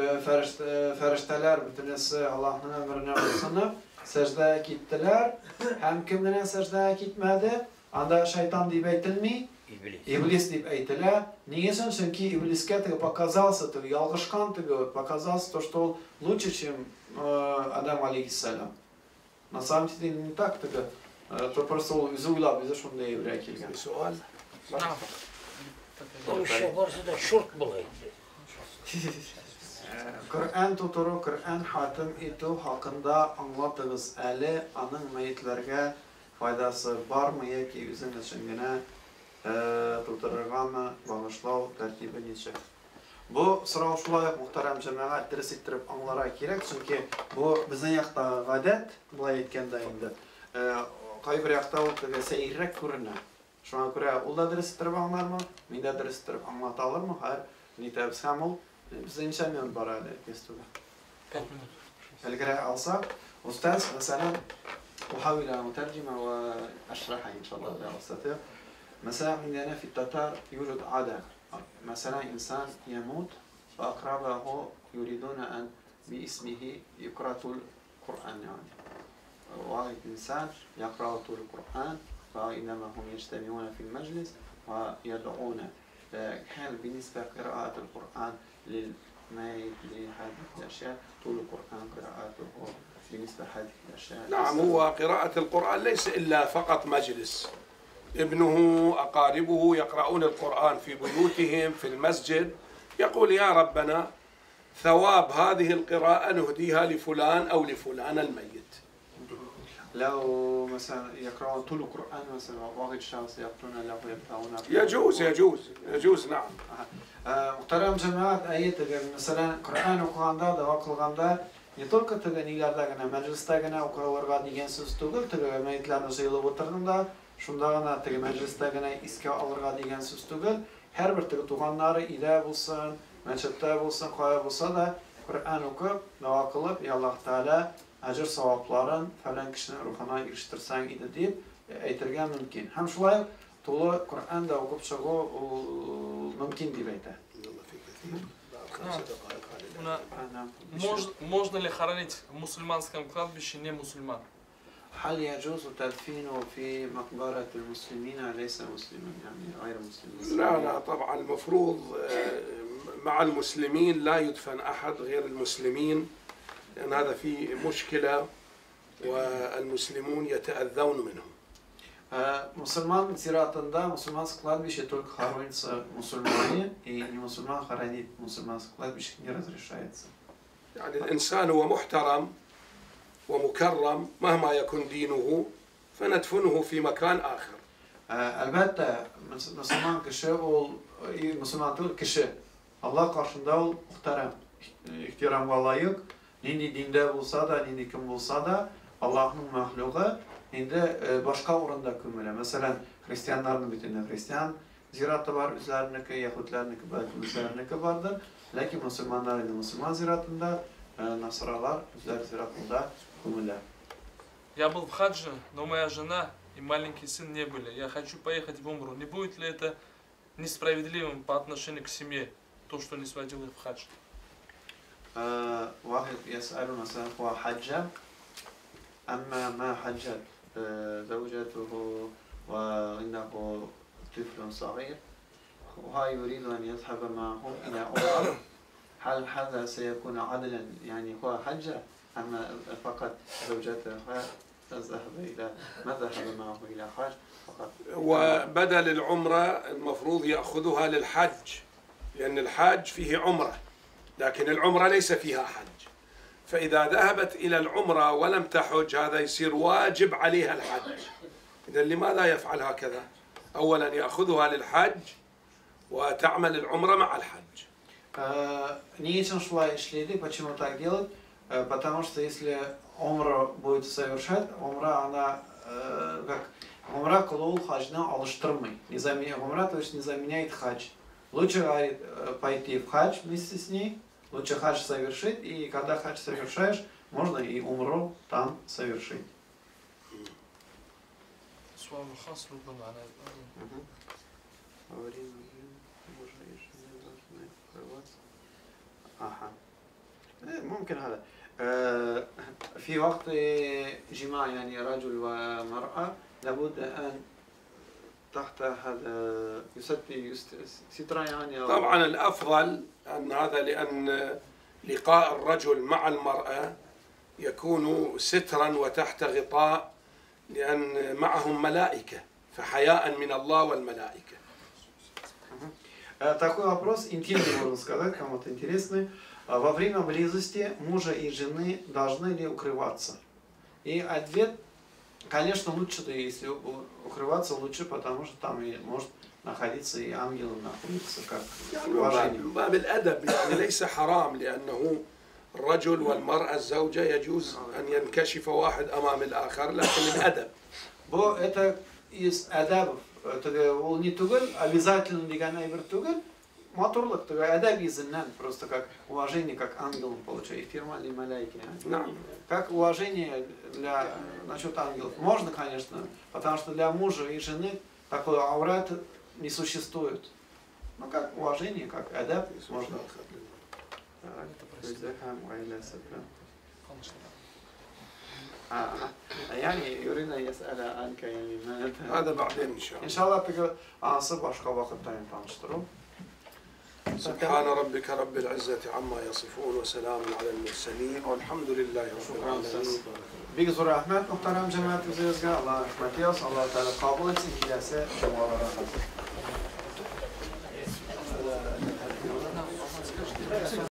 ferişteler bütünüsü Allah'ın emrine uysunub secdeye gittiler. Hem kimine secdeye gitmedi? Anda şeytan deyip aytilmi? İblis deyip aytilar. Niçin? Çünkü ibliske показался, yalgışkan показался то, что он лучше, чем Адам алейхиссалам. На самом деле не так, то просто из угла bize şunda evre kelgan. سؤال؟ Он еще просто шурт был. Kur'an tuturu, Kur'an hatim itu hakkında anlatırız. Ali anın meyitlerge faydası var mı ya ki üzerine şengene tutururgana bağışlav tertibi neçe? Bu sıra şulay muhterem cemaat ders ettirip anlara gerek çünkü bu bizim yakta gadet bulay etkende indi. Kaybır yakta o seyirrek kuruna. Şu an göre o da ders ettirip anlar mı? Min de ders ettirip anlatalım mı? Hayır. Nitebs hamul. Biz inşallah barada kestuga. 5 minut. القراءة أوسع أستاذ مثلا أحاول أن أترجم وأشرحها إن شاء الله لا أستطيع. مثلا عندنا في التتار يوجد عادة مثلا إنسان يموت فأقربه يريدون أن باسمه يقرأ القرآن يعني واحد إنسان يقرأ القرآن فإنما هم يجتمعون في المجلس ويدعون هل بالنسبة لقراءة القرآن للميت لهذه الأشياء طول القرآن قراءته بالنسبة لهذه الأشياء؟ نعم، هو قراءة القرآن ليس إلا فقط مجلس. ابنه أقاربه يقرؤون القرآن في بيوتهم في المسجد، يقول يا ربنا ثواب هذه القراءة نهديها لفلان أو لفلان الميت. لو مثلا يقرأون طول القرآن مثلا واحد شخص يقرؤون له يبدأون يجوز نعم. Muhterem cemaat ayet mesela Kur'an okuğanda dava kılganda ne только tügenilerde gene mecliste gene okuyorlarga diyen söz tügül tüge meyitlerini sayılıp oturduğunda şunda gene tüge mecliste gene iske alırga diyen söz tügül her bir tüge tuğanları ile bulsun meçhette bulsun kaya bulsa da Kur'an okup dava kılıp ya Allah Teala acır savapların falan kişinin ruhuna eriştirsen idi deyip aytırgan mümkün. Hem şulay Tulu Kur'an'da okup çıkı mümkün değil beyte. Можно ли хоронить в мусульманском кладбище не мусульман? هل يجوز تدفينه في مقبرة المسلمين ليس مسلما يعني غير مسلم؟ لا طبعا المفروض مع المسلمين لا يدفن أحد غير المسلمين لأن هذا فيه مشكلة والمسلمون يتأذون منهم. Мусульман зиратында мусульманское кладбище только хоронится мусульмане, и не мусульман хоронить мусульманское кладбище не разрешается. يعني الإنسان هو محترم ومكرم مهما يكن دينه فندفنه في مكان آخر. Elbette Müslüman kişi ol, Müslüman değil kişi. Allah karşında ol muhterem, ihtiramga layık. Nindi dinde olsa da, nindi kim olsa da Allah'ın mahluku. Şimdi başka oranda kümüle. Mesela Hristiyanların bütünü Hristiyan ziratı var, üzerindeki Yahudilerdeki belki üzerindeki vardır. Lakin Müslümanların Müslüman ziratında, Nasralar üzeri ziratında kümüle. Я был в хаджи, но моя жена и маленький сын не были. Я хочу поехать в Умру. Не будет ли это несправедливым по отношению к семье, то, что не сводил их в хадж? واحد يسأل مثلا هو حج أما ما حجت زوجته وعنده طفل صغير وهو يريد أن يذهب معه إلى عمرة هل هذا سيكون عدلا يعني هو حج أما فقط زوجته تذهب إلى ما ذهب معه إلى حج فقط؟ وبدل العمرة المفروض يأخذها للحج لأن الحج فيه عمرة لكن العمرة ليس فيها حج. فإذا ذهبت إلى العمرة ولم تحج هذا يصير واجب عليها الحج. إذا لماذا يفعل هكذا؟ أولا يأخذها للحج وتعمل العمرة مع الحج. Нечем шла шлиды, почему так делать? Потому что если умра будет совершать, умра она как умра кулул хаджна алыштырмый. Умра то есть не заменяет хадж. Лучше говорит пойти в хадж вместе с ней. Лучше хадж совершить, и когда хадж совершаешь, можно и умру там совершить. ممكن هذا في وقت جماع يعني رجل ومرأة لابد أن تحت هذا سترة يعني طبعا الأفضل أن هذا لأن لقاء الرجل مع المرأة يكون سترا وتحت غطاء لأن معهم ملائكة فحياء من الله والملائكة. Такой вопрос, интимный, можно сказать, кому-то интересный. Во время близости мужа и жены должны ли укрываться? И ответ, конечно, лучше, да, если укрываться лучше, потому что там и может находиться и ангел находится, как уважение. باب الأدب يعني ليس حرام لأنه الرجل والمرأة الزوجة يجوز أن ينكشف واحد أمام الآخر لكن الأدب. Это из адабов. Ол не түгел, обязательно деген әйбір түгел. Матурлык, адаб изінен, просто как уважение, как ангелом получает. Фирмальные маляйки. Как уважение для, насчет ангелов. Можно, конечно, потому что для мужа и жены такой аурат не существует. Ну, как уважение, как адаб, можно. يعني يريد أن يسأل عنك يعني هذا بعدين إن شاء الله. إن شاء الله عنصر başka vakitte tanıştırım. سبحان ربك رب العزة عما يصفون وسلام على المرسلين والحمد لله رب العالمين. Büyük zor rahmet muhterem cemaat üzerinize Allah rahmet eylesin. Allah Teala kabul etsin. Hilese,